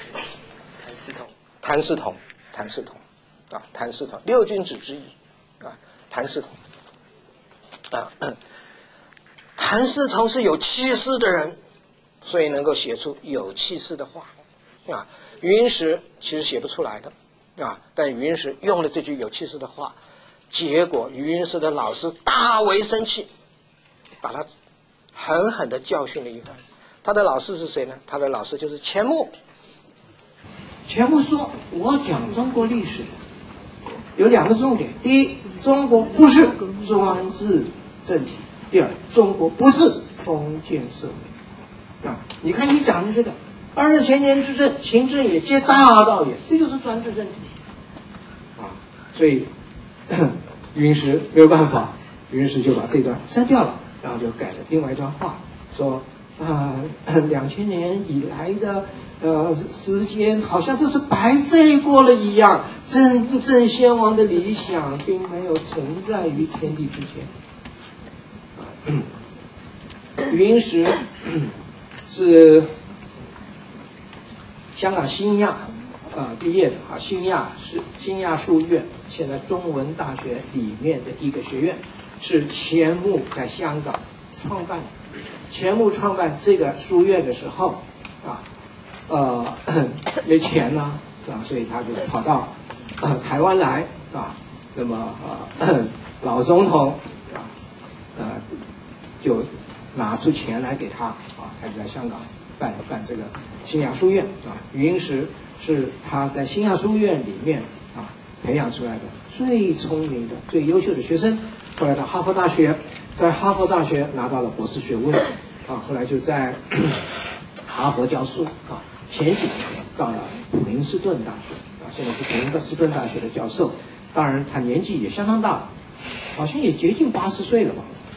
谭嗣同谭嗣同六君子之一谭嗣同谭嗣同是有气势的人，所以能够写出有气势的话余英时其实写不出来的但余英时用了这句有气势的话，结果余英时的老师大为生气，把他狠狠地教训了一番。他的老师是谁呢？他的老师就是钱穆。钱穆说，我讲中国历史有2个重点：第一，中国不是专制政体；第二，中国不是封建社会你看你讲的这个2000年之政，勤政也，皆大道也，这就是专制政体所以余英时没有办法，余英时就把这段删掉了，然后就改了另外一段话，说2000年以来的时间好像都是白费过了一样，真正先王的理想并没有存在于天地之前。余英时是香港新亚毕业的新亚是新亚书院，现在中文大学里面的一个学院，是钱穆在香港创办的。钱穆创办这个书院的时候没钱了所以他就跑到台湾来那么老总统就拿出钱来给他他就在香港办这个新亚书院余英时是他在新亚书院里面培养出来的最聪明的、最优秀的学生。后来到哈佛大学，在哈佛大学拿到了博士学位后来就在哈佛教书前几年到了普林斯顿大学现在是普林斯顿大学的教授。当然他年纪也相当大了，好像也接近80岁了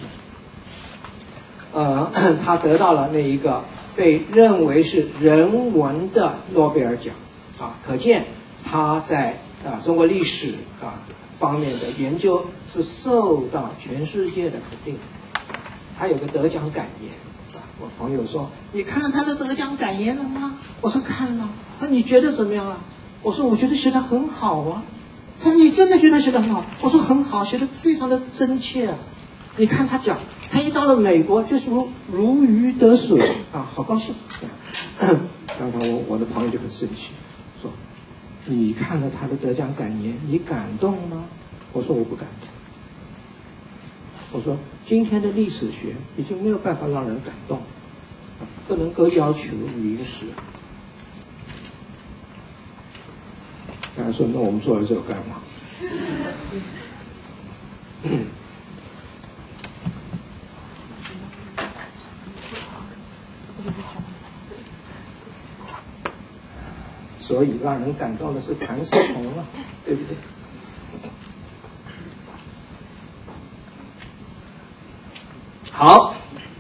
吧。他得到了那一个被认为是人文的诺贝尔奖可见他在中国历史方面的研究是受到全世界的肯定。他有个得奖感言我朋友说，你看了他的得奖感言了吗？我说看了。那你觉得怎么样啊？我说我觉得写得很好啊。他说你真的觉得写得很好？我说很好，写得非常的真切你看他讲，他一到了美国就是如鱼得水好高兴然后我的朋友就很生气，说你看了他的得奖感言，你感动吗？我说我不感动。我说今天的历史学已经没有办法让人感动，不能够要求临时。大家说，那我们做了这个干嘛？所以让人感动的是谭嗣同了，对不对？好，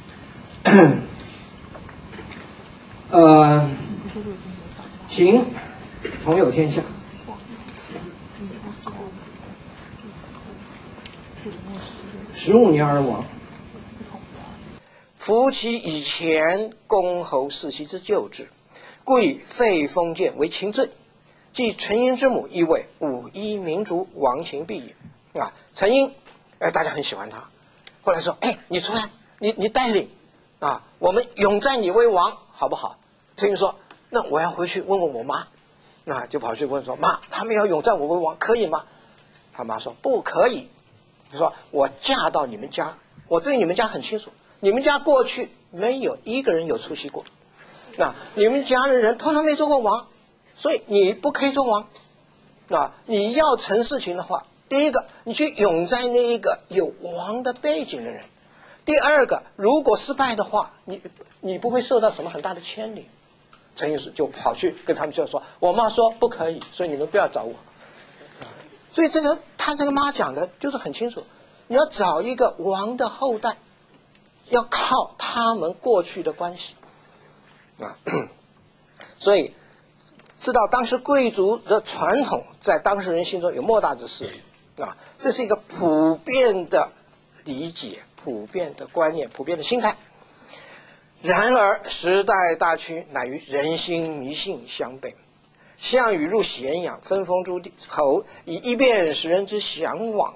秦同有天下，15年而亡。夫其以前公侯世袭之旧制，故以废封建为秦罪。即陈婴之母，亦为武一民族，亡秦必也。啊，陈婴，大家很喜欢他。后来说，你出来，你带领，啊，我们拥戴你为王，好不好？陈婴说，那我要回去问问我妈。那就跑去问说，妈，他们要拥戴我为王，可以吗？他妈说，不可以。他说，我嫁到你们家，我对你们家很清楚，你们家过去没有一个人有出息过，那你们家的人通通没做过王，所以你不可以做王。那你要成事情的话，第一个，你去拥在那一个有王的背景的人；第二个，如果失败的话，你不会受到什么很大的牵连。陈婴就跑去跟他们就说，我妈说不可以，所以你们不要找我。所以他这个妈讲的就是很清楚，你要找一个王的后代，要靠他们过去的关系啊。所以知道当时贵族的传统在当事人心中有莫大之势力啊，这是一个普遍的理解、普遍的观念、普遍的心态。然而时代大趋，乃与人心迷信相悖。项羽入咸阳，分封诸侯，以一变使人之向往。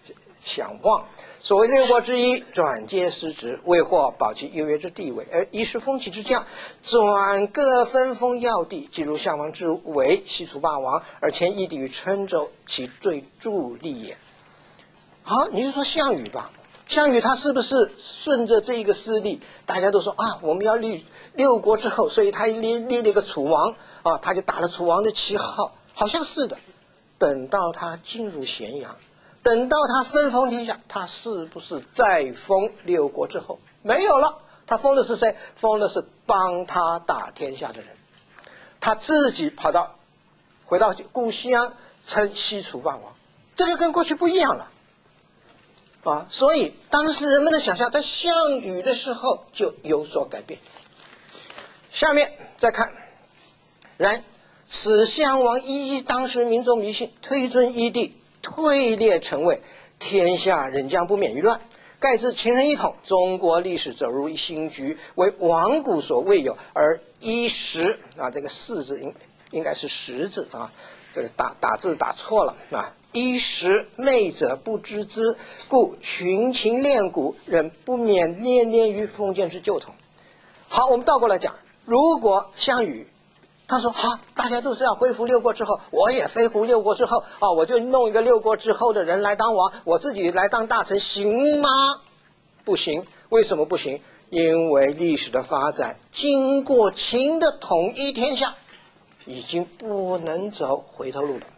所谓六国之一，转皆失职，为获保其优越之地位，而一时封其之将，转各分封要地，即如项王之为，西楚霸王，而迁异地于郴州，其最助力也。好，你就说项羽吧，项羽他是不是顺着这个势力？大家都说啊，我们要立六国之后，所以他立了一个楚王啊，他就打了楚王的旗号，好像是的。等到他进入咸阳，等到他分封天下，他是不是再封六国之后？没有了，他封的是谁？封的是帮他打天下的人，他自己回到故乡，称西楚霸王，这个跟过去不一样了。所以当时人们的想象在项羽的时候就有所改变。下面再看，然此项王依当时民众迷信，推尊一帝，退列臣位，天下仍将不免于乱。盖自秦人一统，中国历史走入一新局，为亡古所未有，而一时这个士字应该是十字啊，这个打字打错了啊。一时昧者不知之，故群情练古，仍不免念念于封建之旧统。好，我们倒过来讲，如果项羽他说好，大家都是要恢复六国之后，我也恢复六国之后我就弄一个六国之后的人来当王，我自己来当大臣，行吗？不行。为什么不行？因为历史的发展经过秦的统一天下，已经不能走回头路了。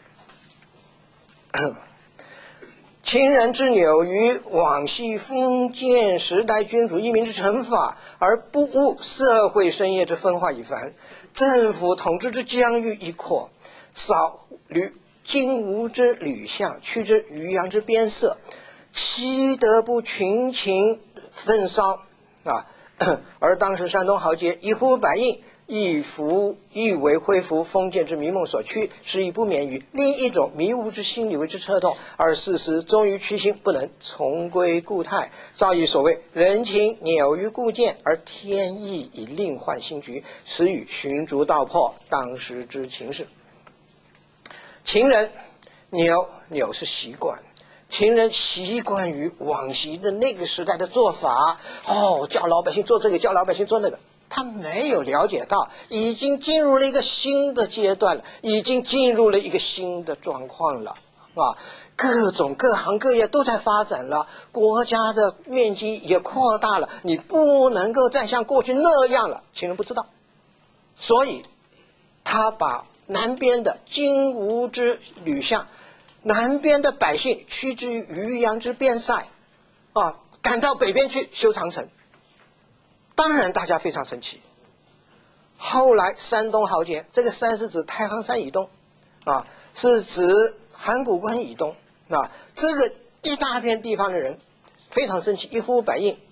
秦人之扭于往昔封建时代君主一民之臣法，而不悟社会生业之分化一番，政府统治之疆域一扩，扫荆吴之吕相，驱之渔阳之边塞，其得不群情愤烧而当时山东豪杰一呼百应，亦为恢复封建之迷梦所趋，使以不免于另一种迷雾之心理为之策动，而事实终于屈心，不能重归故态。早已所谓人情扭于故见，而天意以另换新局，此与寻逐道破当时之情势。秦人扭是习惯，秦人习惯于往昔的那个时代的做法，叫老百姓做这个，叫老百姓做那个，他没有了解到已经进入了一个新的阶段了，已经进入了一个新的状况了各种各行各业都在发展了，国家的面积也扩大了，你不能够再像过去那样了。秦人不知道，所以他把南边的荆吴之吕相，南边的百姓驱之于渔阳之边塞，赶到北边去修长城。当然大家非常生气。后来山东豪杰，这个山是指太行山以东，是指函谷关以东，这个一大片地方的人非常生气，一呼百应，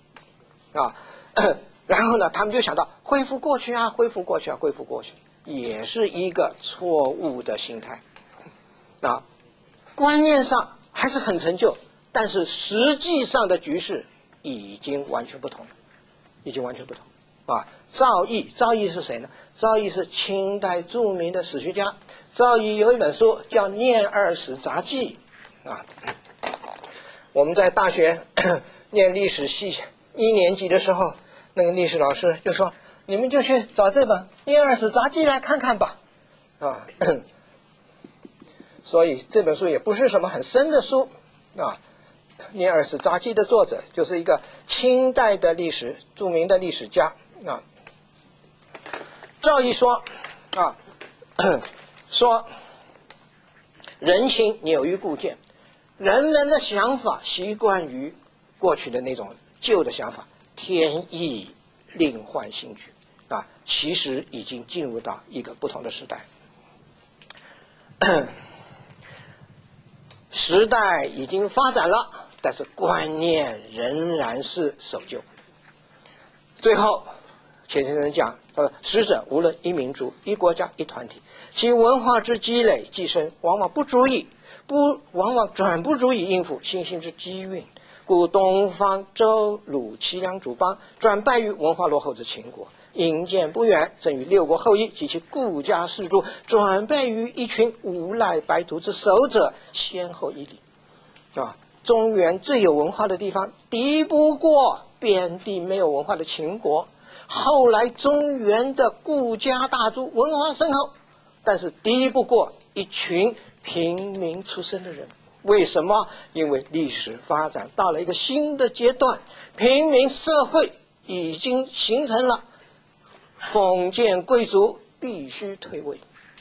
然后呢，他们就想到恢复过去啊，恢复过去啊，恢复过去，也是一个错误的心态。观念上还是很成就，但是实际上的局势已经完全不同了，已经完全不同。赵翼是谁呢？赵翼是清代著名的史学家。赵翼有一本书叫《念二史杂记》我们在大学念历史系1年级的时候，那个历史老师就说：“你们就去找这本《念二史杂记》来看看吧。”所以这本书也不是什么很深的书《念二史杂记》的作者就是一个清代的著名的历史家赵翼说说人情扭于故见，人们的想法习惯于过去的那种旧的想法，天意另换新局其实已经进入到一个不同的时代。时代已经发展了，但是观念仍然是守旧。最后钱先生讲，使者无论一民族、一国家、一团体，其文化之积累既深，往往转不足以应付新兴之机运，故东方周鲁齐梁诸邦转败于文化落后之秦国，引荐不远，正与六国后裔及其顾家士族转败于一群无赖白徒之首者先后一例。中原最有文化的地方敌不过遍地没有文化的秦国，后来中原的顾家大族文化深厚，但是敌不过一群平民出身的人。为什么？因为历史发展到了一个新的阶段，平民社会已经形成了，封建贵族必须退位。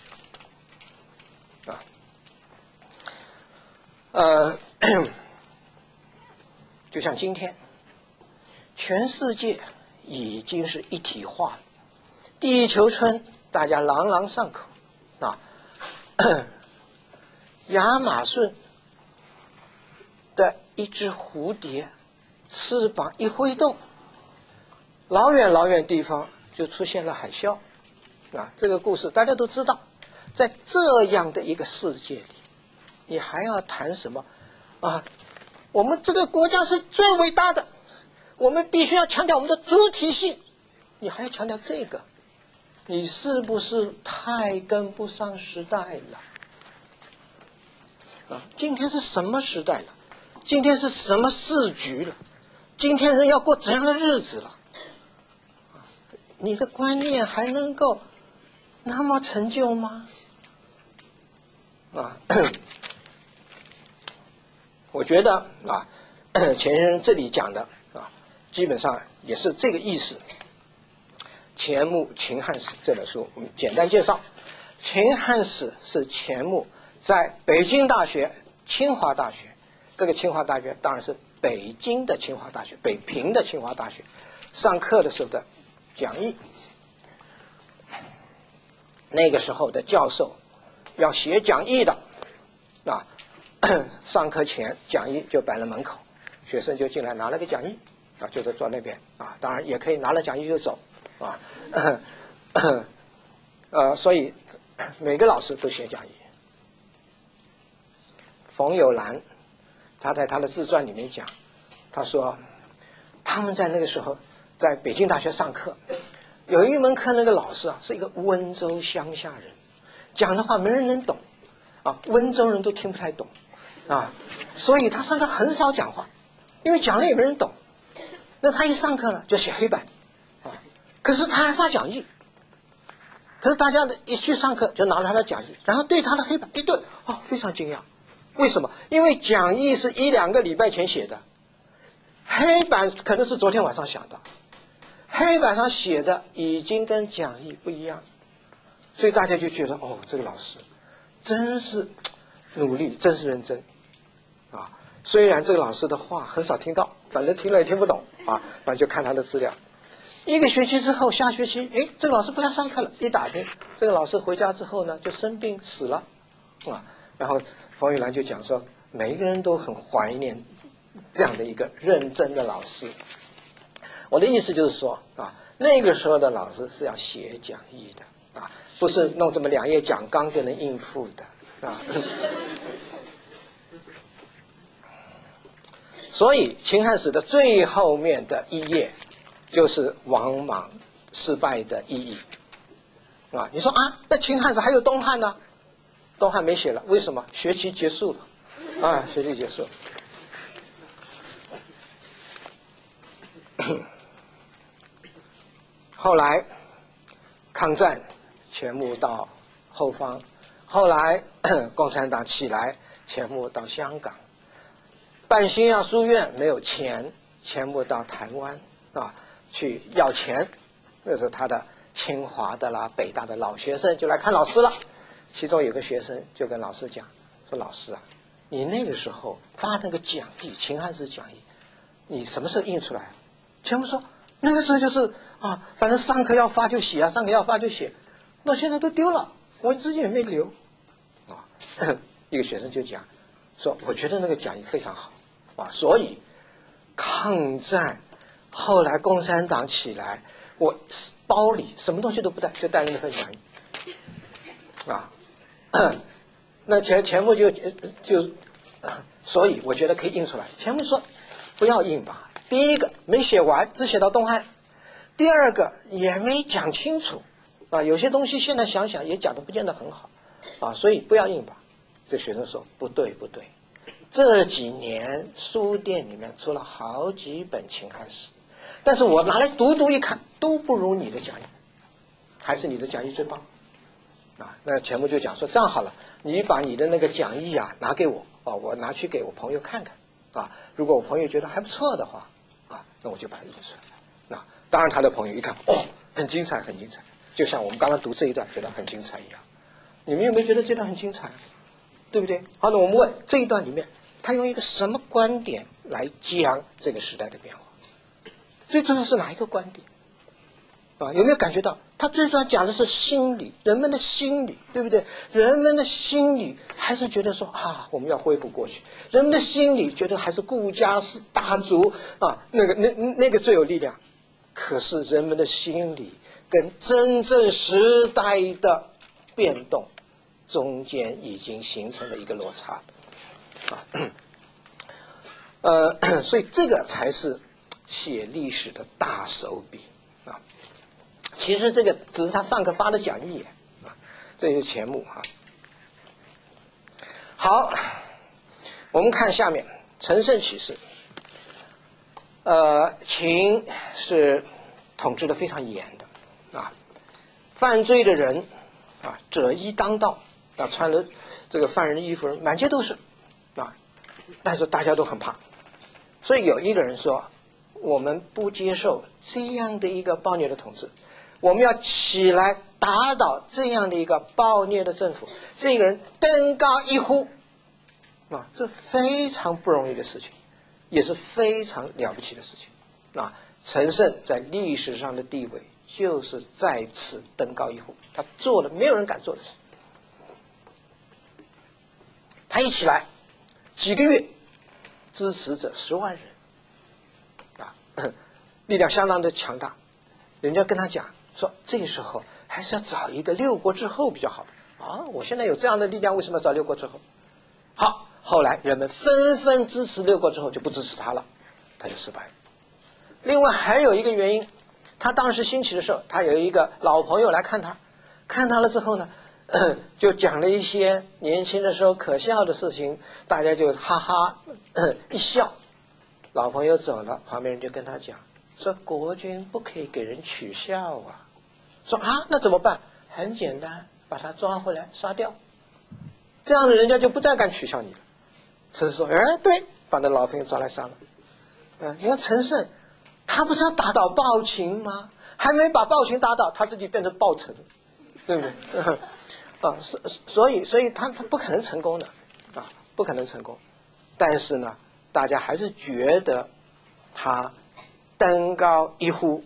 就像今天全世界已经是一体化了，地球村大家朗朗上口亚马逊的一只蝴蝶翅膀一挥动，老远地方就出现了海啸这个故事大家都知道。在这样的一个世界里，你还要谈什么我们这个国家是最伟大的，我们必须要强调我们的主体性，你还要强调这个，你是不是太跟不上时代了今天是什么时代了？今天是什么世局了？今天人要过怎样的日子了？你的观念还能够那么陈旧吗？我觉得钱先生这里讲的基本上也是这个意思。钱穆《秦汉史》这本书我们简单介绍，秦汉史是钱穆在北京大学、清华大学，这个清华大学当然是北京的清华大学，北平的清华大学上课的时候的讲义。那个时候的教授要写讲义的上课前讲义就摆在门口，学生就进来拿了个讲义就在坐那边当然也可以拿了讲义就走所以每个老师都写讲义。冯友兰他在他的自传里面讲，他说他们在那个时候在北京大学上课，有一门课那个老师是一个温州乡下人，讲的话没人能懂温州人都听不太懂所以他上课很少讲话，因为讲了也没人懂。那他一上课呢就写黑板可是他还发讲义，可是大家一去上课就拿了他的讲义，然后对他的黑板一对非常惊讶为什么？因为讲义是1-2个礼拜前写的，黑板可能是昨天晚上想的，黑板上写的已经跟讲义不一样，所以大家就觉得哦，这个老师真是努力，真是认真啊。虽然这个老师的话很少听到，反正听了也听不懂啊，反正就看他的资料。1个学期之后，下学期，哎，这个老师不来上课了。一打听，这个老师回家之后呢，就生病死了，啊。然后冯玉兰就讲说，每一个人都很怀念这样的一个认真的老师。我的意思就是说啊，那个时候的老师是要写讲义的啊，不是弄这么2页讲纲就能应付的啊。所以秦汉史的最后面的1页。就是王莽失败的意义啊！你说啊，那秦汉史还有东汉呢？东汉没写了，为什么？学期结束了啊，学期结束了。后来抗战全部到后方，后来共产党起来，全部到香港，办新亚书院没有钱，全部到台湾啊。去要钱，那时候他的清华的啦、北大的老学生就来看老师了。其中有个学生就跟老师讲说：“老师啊，你那个时候发那个讲义，秦汉史讲义，你什么时候印出来？”全部说那个时候就是啊，反正上课要发就写啊，上课要发就写，那现在都丢了，我自己也没留啊。一个学生就讲说：“我觉得那个讲义非常好啊，所以抗战。”后来共产党起来，我包里什么东西都不带，就带了那份讲义啊。那钱穆就所以我觉得可以印出来。钱穆说不要印吧，第一个没写完，只写到东汉；第二个也没讲清楚啊，有些东西现在想想也讲得不见得很好啊，所以不要印吧。这学生说不对，这几年书店里面出了好几本秦汉史。但是我拿来读一看，都不如你的讲义，还是你的讲义最棒啊！那钱穆就讲说，这样好了，你把你的那个讲义啊拿给我啊，我拿去给我朋友看看啊。如果我朋友觉得还不错的话啊，那我就把它印出来。那当然，他的朋友一看，哦，很精彩，很精彩，就像我们刚刚读这一段觉得很精彩一样。你们有没有觉得这段很精彩？对不对？好，那我们问这一段里面，他用一个什么观点来讲这个时代的变化？最重要是哪一个观点啊？有没有感觉到他最重要讲的是心理，人们的心理，对不对？人们的心理还是觉得说啊，我们要恢复过去。人们的心理觉得还是顾家是大族啊，那个最有力量。可是人们的心理跟真正时代的变动中间已经形成了一个落差啊。所以这个才是写历史的大手笔啊！其实这个只是他上课发的讲义啊，这就是钱穆啊。好，我们看下面陈胜起事。秦是统治的非常严的啊，犯罪的人啊，者衣当道啊，穿了这个犯人的衣服满街都是啊，但是大家都很怕，所以有一个人说，我们不接受这样的一个暴虐的统治，我们要起来打倒这样的一个暴虐的政府。这个人登高一呼啊，这非常不容易的事情，也是非常了不起的事情啊。陈胜在历史上的地位就是在此登高一呼，他做了没有人敢做的事。他一起来几个月，支持者10万人力量相当的强大。人家跟他讲说，这个时候还是要找一个6国之后比较好啊！我现在有这样的力量，为什么要找6国之后？好，后来人们纷纷支持6国之后，就不支持他了，他就失败了。另外还有一个原因，他当时兴起的时候，他有一个老朋友来看他，看他了之后呢，就讲了一些年轻的时候可笑的事情，大家就哈哈一笑。老朋友走了，旁边人就跟他讲说，国君不可以给人取笑啊。说啊，那怎么办？很简单，把他抓回来杀掉，这样的人家就不再敢取笑你了陈胜说：“哎，对，把那老朋友抓来杀了。”你看陈胜，他不是要打倒暴秦吗？还没把暴秦打倒，他自己变成暴臣，对不对？所以他不可能成功的，不可能成功。但是呢，大家还是觉得他登高一呼，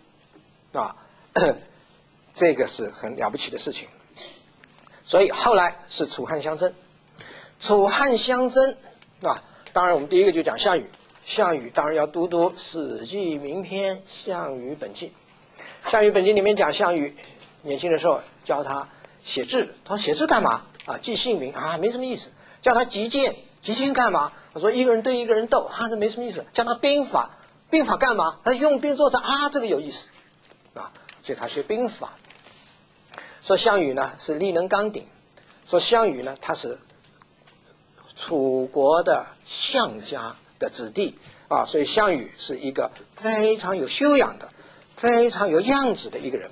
这个是很了不起的事情。所以后来是楚汉相争，楚汉相争当然我们第一个就讲项羽，项羽当然要读《史记》名篇《项羽本纪》。《项羽本纪》里面讲项羽年轻的时候教他写字，他说写字干嘛记姓名没什么意思。叫他击剑，击剑干嘛？他说一个人对一个人斗这没什么意思。叫他兵法，兵法干嘛？他用兵作战这个有意思所以他学兵法。说项羽呢是力能刚鼎，说项羽呢他是楚国的项家的子弟所以项羽是一个非常有修养的、非常有样子的一个人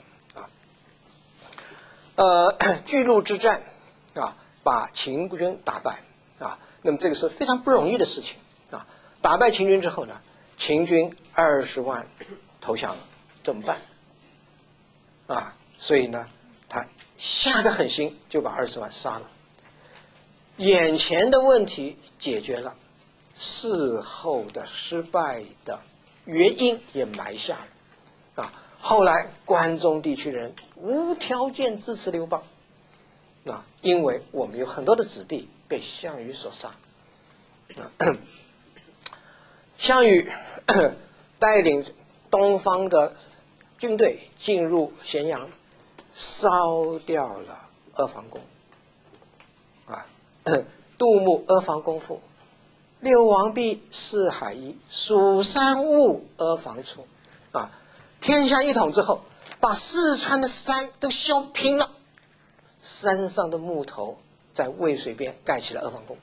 巨鹿之战把秦军打败那么这个是非常不容易的事情打败秦军之后呢，秦军20万投降了，怎么办所以呢，他下个狠心就把20万杀了。眼前的问题解决了，事后的失败的原因也埋下了后来关中地区人无条件支持刘邦因为我们有很多的子弟被项羽所杀项羽带领东方的军队进入咸阳，烧掉了阿房宫杜牧阿房宫赋，六王毕，四海一，蜀山兀，阿房出天下一统之后，把四川的山都烧平了，山上的木头在渭水边盖起了阿房宫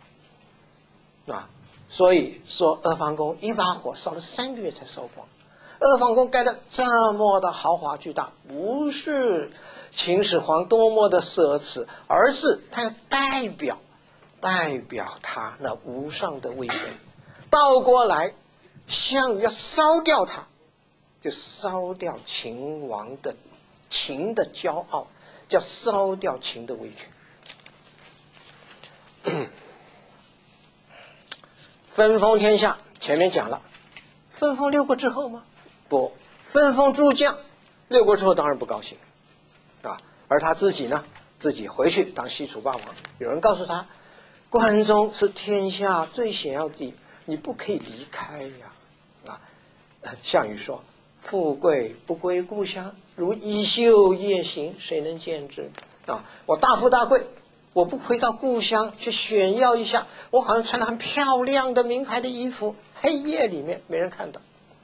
所以说阿房宫一把火烧了3个月才烧光。阿房宫盖得这么的豪华巨大，不是秦始皇多么的奢侈，而是它要代表他那无上的威权。倒过来，项羽要烧掉它，就烧掉秦王的秦的骄傲，叫烧掉秦的威权。分封天下，前面讲了，分封6国之后吗？不，分封诸将，6国之后当然不高兴而他自己呢，自己回去当西楚霸王。有人告诉他，关中是天下最险要地，你不可以离开呀项羽说，富贵不归故乡，如衣袖夜行，谁能见之我大富大贵，我不回到故乡去炫耀一下，我好像穿了很漂亮的名牌的衣服，黑夜里面没人看到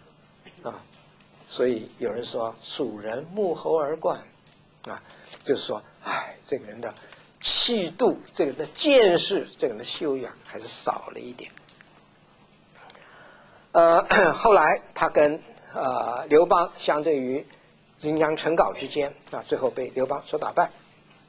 所以有人说蜀人沐猴而冠就是说这个人的气度，这个人的见识，这个人的修养还是少了一点后来他跟刘邦相对于阴阳陈皋之间最后被刘邦所打败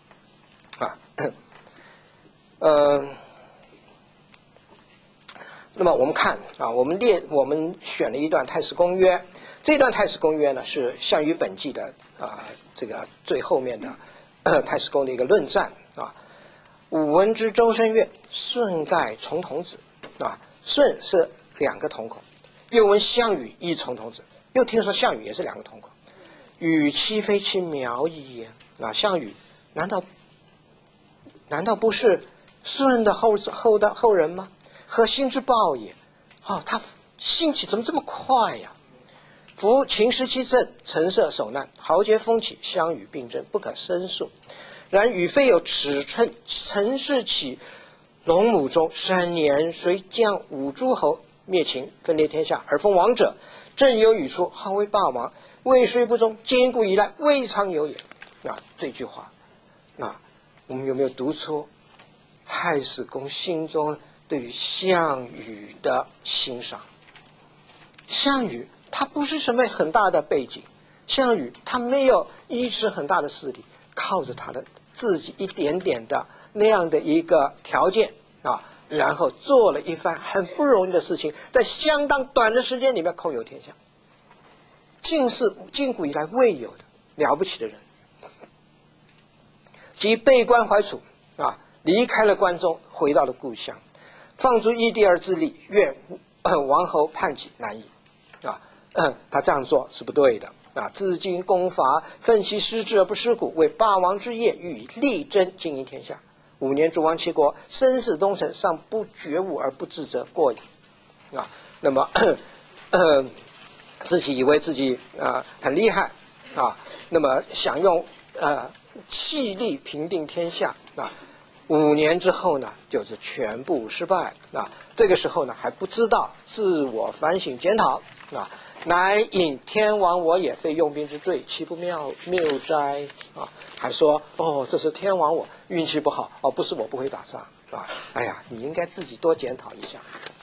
那么我们看我们选了一段太史公约，这段太史公约呢是项羽本纪的这个最后面的太史公的一个论战武文之周申月，舜盖重童子舜是2个瞳孔，又闻项羽亦重童子，又听说项羽也是2个瞳孔，与其非其苗矣也项羽难道不是舜的后人吗？何心之暴也他兴起怎么这么快呀夫秦时期政，陈涉守难，豪杰风起，项羽并征，不可胜数。然羽非有尺寸，陈氏起龙母中3年，遂将5诸侯，灭秦，分裂天下，而封王者。正有语出，号为霸王，未遂不忠，坚固以来，未尝有也。这句话我们有没有读出太史公心中对于项羽的欣赏？项羽他不是什么很大的背景，项羽他没有依持很大的势力，靠着他的自己一点点的那样的一个条件然后做了一番很不容易的事情，在相当短的时间里面空有天下，竟是自古以来未有的了不起的人。即被关怀楚啊，离开了关中，回到了故乡，放逐异地而自立，愿王侯叛己难矣啊。他这样做是不对的啊！自尽功伐，奋其失志而不失古，为霸王之业，欲以力争经营天下。5年逐亡其国，生死东城，尚不觉悟而不自责，过矣啊！那么自己以为自己很厉害啊，那么想用气力平定天下啊。5年之后呢，就是全部失败啊！这个时候呢，还不知道自我反省检讨啊，乃引天亡我也，非用兵之罪，其不谬哉啊！还说这是天亡我，运气不好不是我不会打仗啊！哎呀，你应该自己多检讨一下。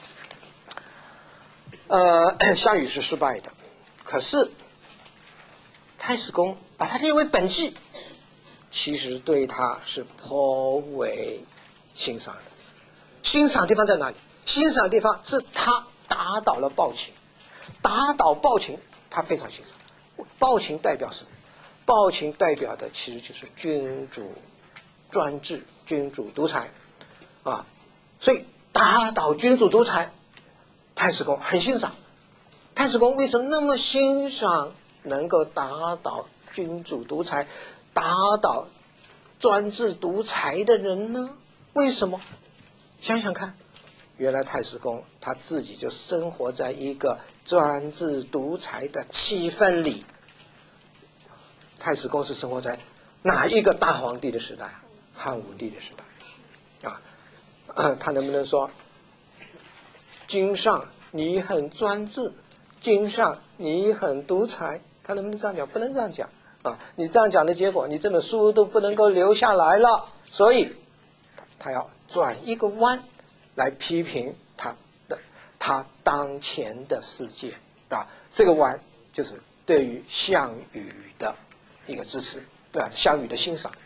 项羽是失败的，可是太史公把他列为本纪，其实对他是颇为欣赏的。欣赏的地方在哪里？欣赏的地方是他打倒了暴秦，打倒暴秦他非常欣赏。暴秦代表什么？暴秦代表的其实就是君主专制、君主独裁啊，所以打倒君主独裁，太史公很欣赏。太史公为什么那么欣赏能够打倒君主独裁、打倒专制独裁的人呢？为什么？想想看，原来太史公他自己就生活在一个专制独裁的气氛里。太史公是生活在哪一个大皇帝的时代？汉武帝的时代啊。他能不能说君上你很专制，君上你很独裁？他能不能这样讲？不能这样讲啊！你这样讲的结果，你这本书都不能够留下来了。所以他要转一个弯来批评他当前的世界啊。这个弯就是对于项羽的一个支持，项羽的欣赏。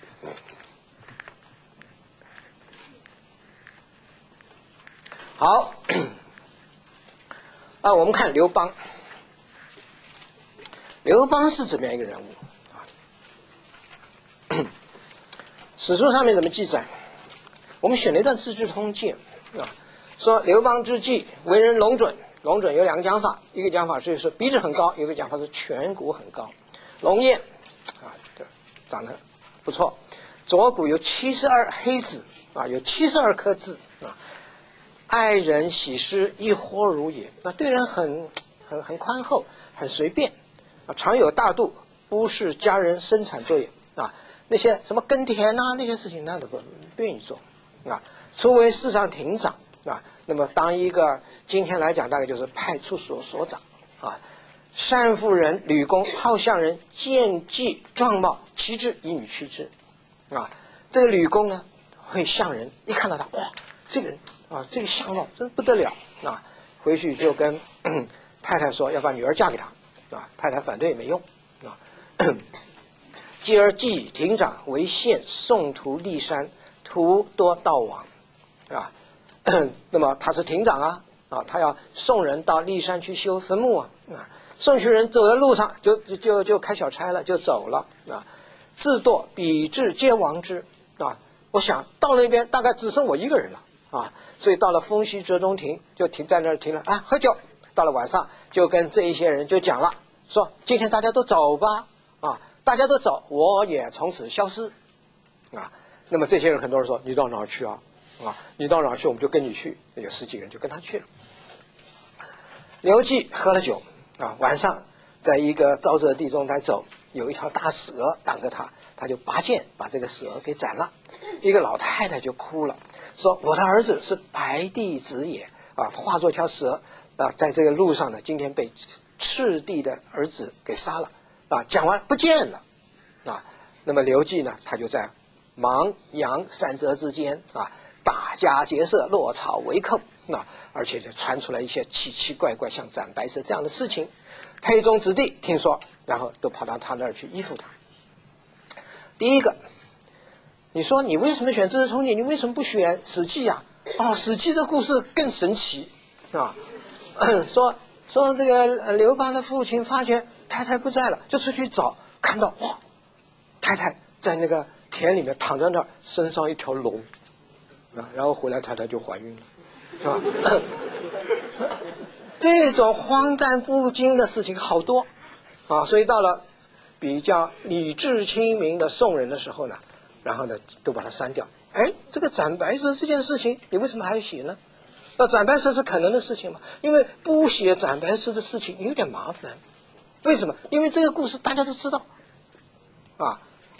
好，我们看刘邦。刘邦是怎么样一个人物啊？史书上面怎么记载？我们选了一段《资治通鉴》啊，说刘邦之际，为人龙准。龙准有2个讲法，一个讲法是鼻子很高，一个讲法是颧骨很高。龙颜啊，对，长得不错。左骨有72黑子啊，有72颗痣啊。爱人喜施，一豁如也。那对人很宽厚，很随便啊，常有大度，不是家人生产作业啊。那些什么耕田那些事情，那都不愿意做啊。初为市上亭长啊，那么当一个今天来讲大概就是派出所所长啊。善妇人，吕公，好相人，见计状貌，其志以女趋之啊。这个吕公呢，会相人，一看到他，哇，这个人啊，这个相貌真不得了啊！回去就跟太太说要把女儿嫁给他啊，太太反对也没用啊。继而继亭长为县，送徒骊山，徒多悼亡啊。那么他是亭长啊，他要送人到骊山去修坟墓啊。送去人走在路上就开小差了，就走了啊。自堕彼至皆亡之啊。我想到那边大概只剩我一个人了啊，所以到了丰西折中亭就停在那儿停了啊，喝酒。到了晚上就跟这一些人就讲了，说今天大家都走吧啊，大家都走，我也从此消失啊。那么这些人很多人说你到哪儿去啊？你到哪儿去我们就跟你去，有10几个人就跟他去了。刘季喝了酒啊，晚上在一个沼泽地中在走，有一条大蛇挡着他，他就拔剑把这个蛇给斩了。一个老太太就哭了，说我的儿子是白帝子也啊，化作一条蛇啊，在这个路上呢，今天被赤帝的儿子给杀了啊。讲完不见了啊。那么刘季呢，他就在芒阳3泽之间啊，打家劫舍，落草为寇啊，而且就传出来一些奇奇怪怪像斩白蛇这样的事情。沛中子弟听说，然后都跑到他那儿去依附他。第一个，你说你为什么选《资治通鉴》？你为什么不选《史记》啊？ 哦，《史记》的故事更神奇啊！说这个刘邦的父亲发觉太太不在了，就出去找，看到哇，太太在那个田里面躺在那儿，身上一条龙啊，然后回来太太就怀孕了啊。这种荒诞不经的事情好多啊，所以到了比较理智清明的宋人的时候呢，然后呢都把它删掉。哎，这个斩白蛇这件事情，你为什么还要写呢？那斩白蛇是可能的事情吗？因为不写斩白蛇的事情有点麻烦。为什么？因为这个故事大家都知道啊，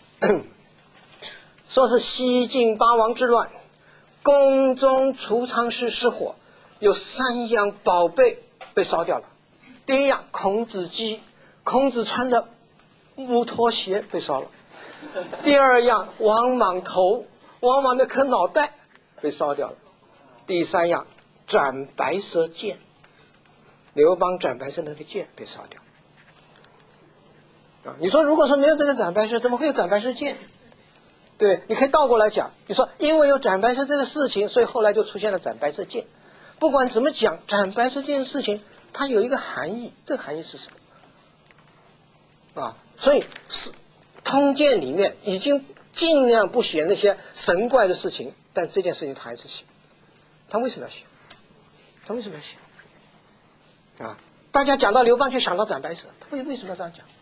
说是西晋八王之乱，宫中储藏室失火，有3样宝贝被烧掉了。第一样，孔子鸡，孔子穿的木拖鞋被烧了。第二样，王莽头，王莽那颗脑袋被烧掉了。第3样，斩白蛇剑，刘邦斩白蛇那个剑被烧掉。啊，你说如果说没有这个斩白蛇，怎么会有斩白蛇剑？对，你可以倒过来讲，你说因为有斩白蛇这个事情，所以后来就出现了斩白蛇剑。不管怎么讲，斩白蛇这件事情它有一个含义，这个含义是什么？啊，所以是通鉴里面已经尽量不写那些神怪的事情，但这件事情他还是写。他为什么要写？他为什么要写？啊，大家讲到刘邦就想到斩白蛇，他为什么要这样讲？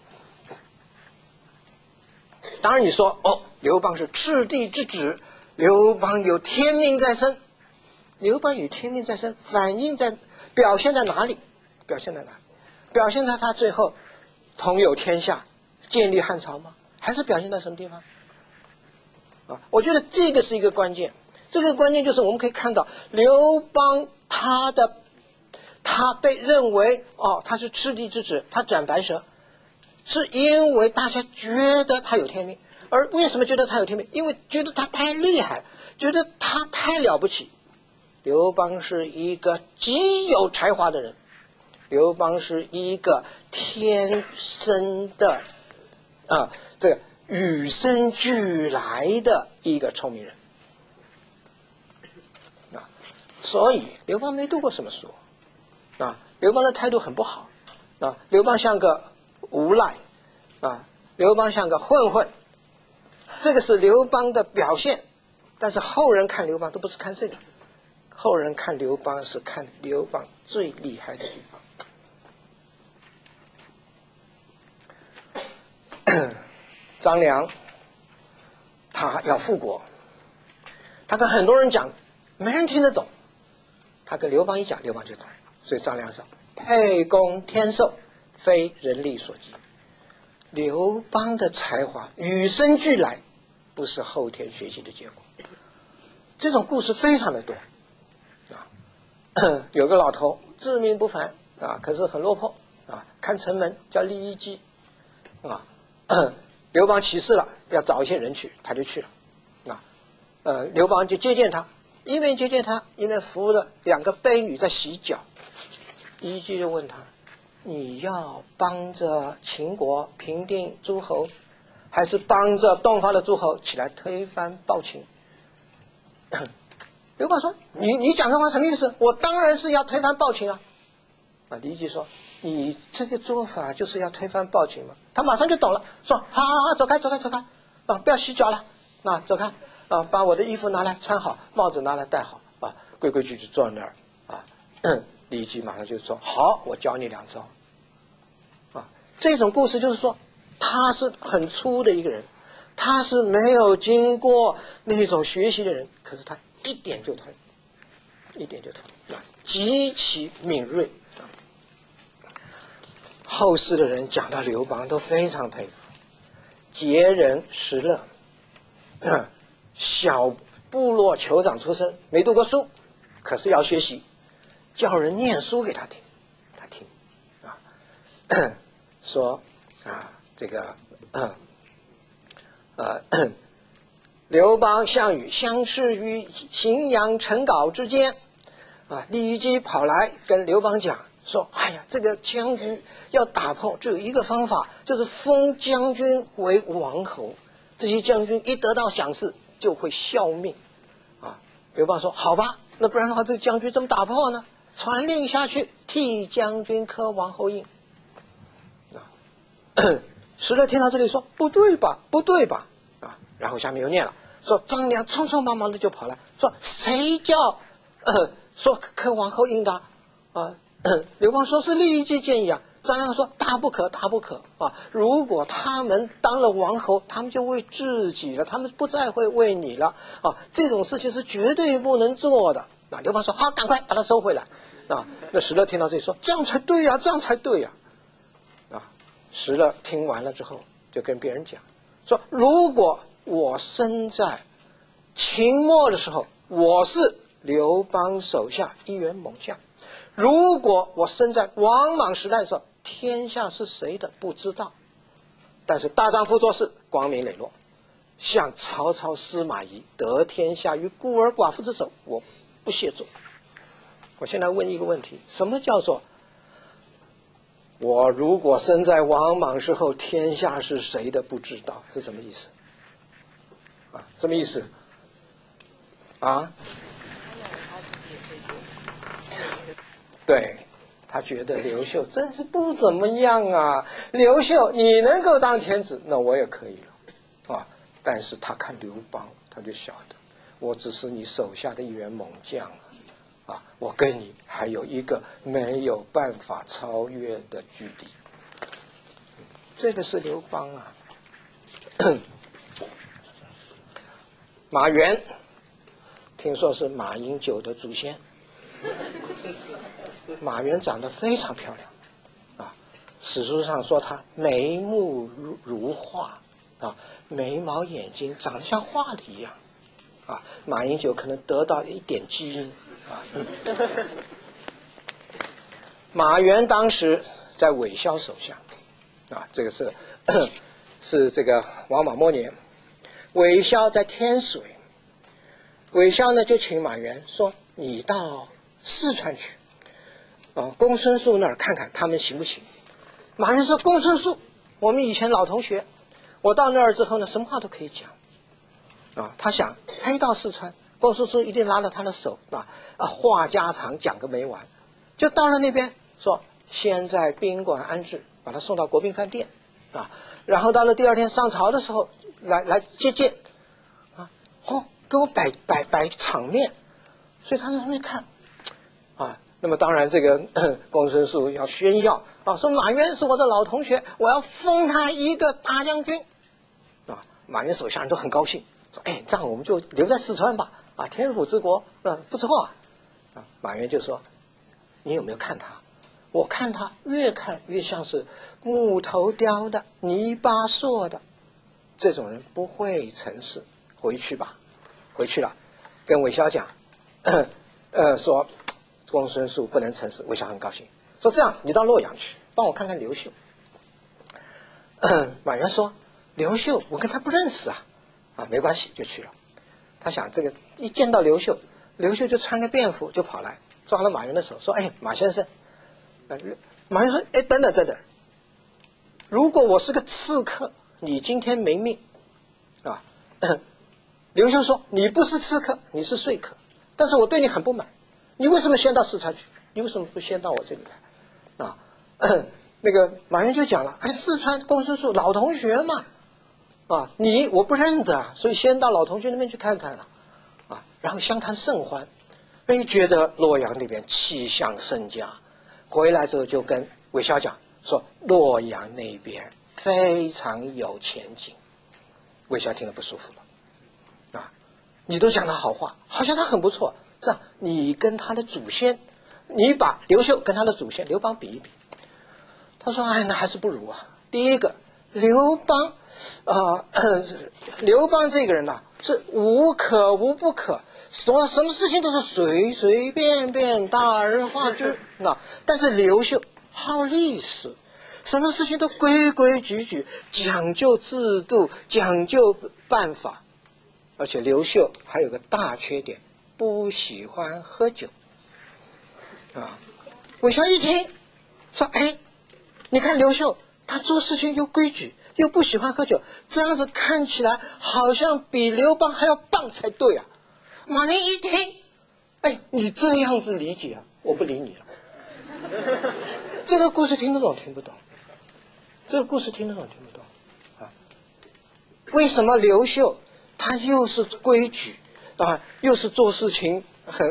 当然你说哦，刘邦是赤帝之子，刘邦有天命在身。刘邦有天命在身，表现在哪里？表现在哪里？表现在他最后统有天下，建立汉朝吗？还是表现在什么地方？啊，我觉得这个是一个关键。这个关键就是我们可以看到刘邦他被认为他是赤帝之子，他斩白蛇，是因为大家觉得他有天命。而为什么觉得他有天命？因为觉得他太厉害，觉得他太了不起。刘邦是一个极有才华的人，刘邦是一个天生的这个与生俱来的一个聪明人啊，所以刘邦没读过什么书啊，刘邦的态度很不好啊，刘邦像个无赖啊，刘邦像个混混，这个是刘邦的表现。但是后人看刘邦都不是看这个，后人看刘邦是看刘邦最厉害的地方。张良他要复国，他跟很多人讲，没人听得懂，他跟刘邦一讲，刘邦就懂。所以张良说沛公天授，非人力所及。刘邦的才华与生俱来，不是后天学习的结果。这种故事非常的多啊。有个老头自命不凡啊，可是很落魄啊，看城门叫李基啊。刘邦起事了，要找一些人去，他就去了啊。刘邦就接见他，一面接见他，一面扶着2个婢女在洗脚。李基就问他，你要帮着秦国平定诸侯，还是帮着东方的诸侯起来推翻暴秦？刘邦说，你讲这话什么意思？我当然是要推翻暴秦啊。李基说，你这个做法就是要推翻暴秦吗？他马上就懂了，说好，走开啊，不要洗脚了，走开啊，把我的衣服拿来穿好，帽子拿来戴好啊，规矩坐那儿啊。李基马上就说，好，我教你2招啊。这种故事就是说，他是很粗的一个人，他是没有经过那种学习的人，可是他一点就通，极其敏锐。后世的人讲到刘邦都非常佩服，杰人实乐，小部落酋长出身，没读过书，可是要学习，叫人念书给他听，他听啊，说啊这个刘邦、项羽相识于荥阳陈皋之间啊，李基跑来跟刘邦讲说，哎呀，这个将军要打破，只有一个方法，就是封将军为王侯，这些将军一得到赏赐就会效命啊。刘邦说，好吧， 那不然的话，这个将军怎么打破呢？传令下去，替将军刻王后印。石勒听到这里说：“不对吧，不对吧？”然后下面又念了，说张良匆匆忙忙的就跑来说：“谁叫说刻王后印的？”刘邦说是立即建议啊。张良说：“大不可，大不可啊！如果他们当了王侯，他们就为自己了，他们不再会为你了啊！这种事情是绝对不能做的。”刘邦说：“好，赶快把它收回来。”那石勒听到这里说：“这样才对呀，这样才对呀！”石勒听完了之后，就跟别人讲说：“如果我生在秦末的时候，我是刘邦手下一员猛将；如果我生在王莽时代的时候，天下是谁的不知道，但是大丈夫做事光明磊落，像曹操、司马懿得天下于孤儿寡妇之手，我不屑做。”我现在问一个问题：什么叫做我如果生在王莽时候，天下是谁的不知道？是什么意思？什么意思？对，他觉得刘秀真是不怎么样啊。刘秀你能够当天子，那我也可以了但是他看刘邦，他就晓得我只是你手下的一员猛将我跟你还有一个没有办法超越的距离。这个是刘邦马援听说是马英九的祖先。马援长得非常漂亮史书上说他眉目如画眉毛眼睛长得像画的一样马英九可能得到一点基因马援当时在韦骁手下这个是这个王莽末年，韦骁在天水，韦骁呢就请马援说：“你到四川去公孙述那儿看看他们行不行？”马援说：“公孙述我们以前老同学，我到那儿之后呢，什么话都可以讲他想他一到四川，公孙述一定拉着他的手话家常讲个没完，就到了那边说先在宾馆安置，把他送到国宾饭店然后到了第二天上朝的时候来接见给我摆场面。所以他在上面看那么当然这个公孙述要炫耀说马援是我的老同学，我要封他一个大将军马援手下人都很高兴，说这样我们就留在四川吧天府之国不错马援就说：“你有没有看他？我看他越看越像是木头雕的，泥巴塑的，这种人不会成事，回去吧。”回去了，跟韦骁讲说公孙述不能成事。韦骁很高兴，说：“这样你到洛阳去帮我看看刘秀。”马援说：“刘秀我跟他不认识没关系，就去了。”他想这个一见到刘秀，刘秀就穿个便服就跑来抓了马援的手说：“马先生。”马援说：“等等，如果我是个刺客，你今天没命刘秀说：“你不是刺客，你是说客，但是我对你很不满，你为什么先到四川去？你为什么不先到我这里来？”那个马援就讲了：“四川公孙述老同学嘛我不认得所以先到老同学那边去看看了然后相谈甚欢，因为觉得洛阳那边气象甚佳，回来之后就跟韦骁讲说洛阳那边非常有前景。韦骁听了不舒服了你都讲他好话，好像他很不错，这样你跟他的祖先，你把刘秀跟他的祖先刘邦比一比。”他说：“那还是不如第一个刘邦刘邦这个人是无可无不可，什么事情都是随随便便大而化之但是刘秀好历史，什么事情都规规矩矩，讲究制度，讲究办法。而且刘秀还有个大缺点，不喜欢喝酒韦骁一听说：“你看刘秀他做事情又规矩又不喜欢喝酒，这样子看起来好像比刘邦还要棒才对马援一听哎，你这样子理解啊，我不理你了。这个故事听得懂听不懂？这个故事听得懂听不懂？啊？为什么刘秀他又是规矩啊，又是做事情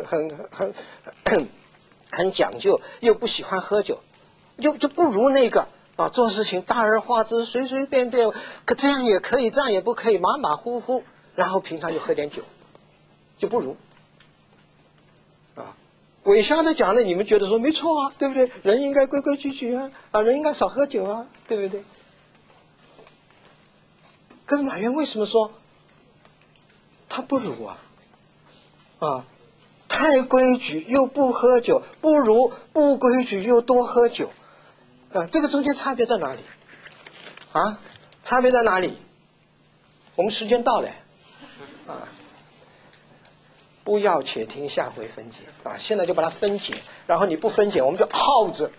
很讲究，又不喜欢喝酒，就不如那个啊，做事情大而化之，随随便便，可这样也可以，这样也不可以，马马虎虎，然后平常就喝点酒，就不如。韦骁的讲的，你们觉得说没错啊，对不对？人应该规规矩矩啊，人应该少喝酒啊，对不对？可是马原为什么说他不如啊？太规矩又不喝酒，不如不规矩又多喝酒啊？这个中间差别在哪里？啊？差别在哪里？我们时间到了啊。不要且听下回分解啊！现在就把它分解，然后你不分解，我们就耗着。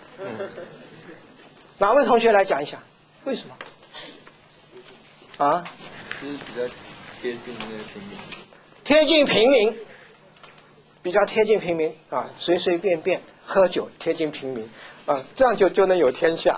哪位同学来讲一下，为什么？啊？ 就是比较贴近那个平民。 贴近平民，比较贴近平民啊，随随便便喝酒，贴近平民啊，这样就能有天下。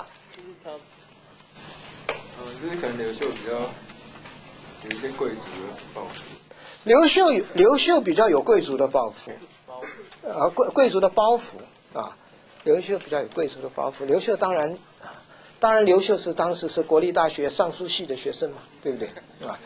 就是可能刘秀比较有一些贵族的抱负。 刘秀比较有贵族的抱负，贵族的包袱啊，刘秀比较有贵族的包袱。刘秀当然刘秀是当时是国立大学尚书系的学生嘛，对不对？啊，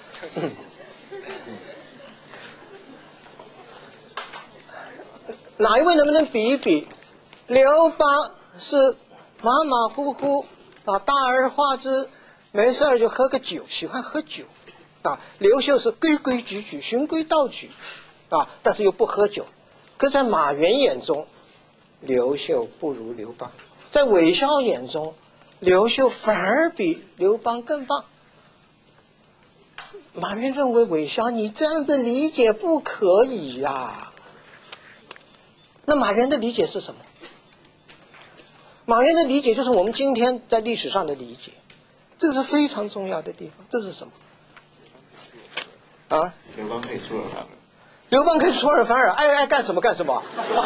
哪一位能不能比一比？刘邦是马马虎虎啊，大而化之，没事儿就喝个酒，喜欢喝酒。啊，刘秀是规规矩矩、循规蹈矩，啊，但是又不喝酒。可在马原眼中，刘秀不如刘邦；在韦骁眼中，刘秀反而比刘邦更棒。马原认为韦骁你这样子理解不可以呀。那马原的理解是什么？马原的理解就是我们今天在历史上的理解，这是非常重要的地方。这是什么？啊， 刘邦可以出尔反尔。 刘邦可以出尔反尔，爱干什么干什么。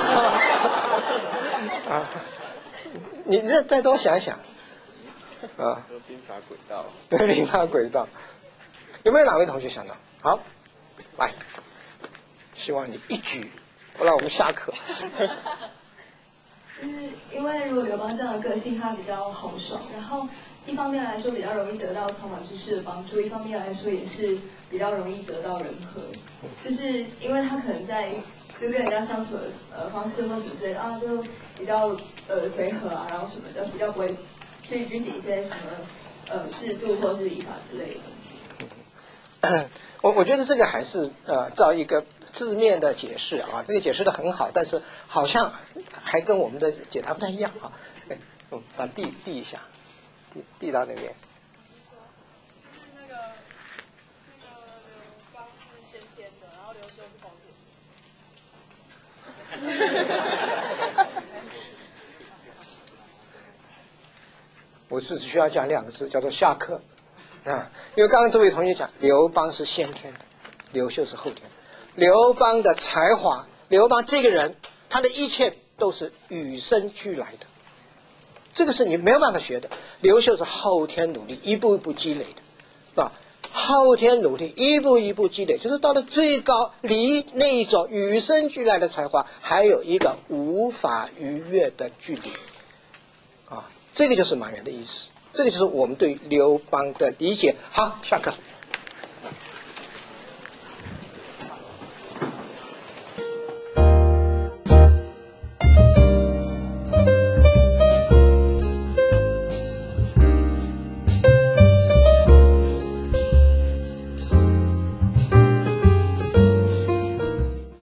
啊，你再多想想。啊， 兵法轨道。 对，兵法轨道。有没有哪位同学想到？好，来，希望你一举，不然我们下课。 就是因为如果刘邦这样的个性，他比较豪爽，然后一方面来说比较容易得到草莽之士的帮助，一方面来说也是比较容易得到人和，就是因为他可能在就跟人家相处的方式或什么之类的啊，就比较随和啊，然后什么的，比较不会去举起一些什么制度或者是礼法之类的东西。 我觉得这个还是照一个字面的解释啊，这个解释的很好，但是好像还跟我们的解答不太一样啊。把递一下，递到那边。 那个刘邦是先天的，然后刘秀是后天。 我是需要讲2个字，叫做下课啊。因为刚刚这位同学讲，刘邦是先天的，刘秀是后天的。刘邦的才华，刘邦这个人，他的一切都是与生俱来的，这个是你没有办法学的。刘秀是后天努力，一步一步积累的，啊，后天努力，一步一步积累，就是到了最高，离那一种与生俱来的才华，还有一个无法逾越的距离，啊，这个就是马原的意思，这个就是我们对刘邦的理解。好，下课。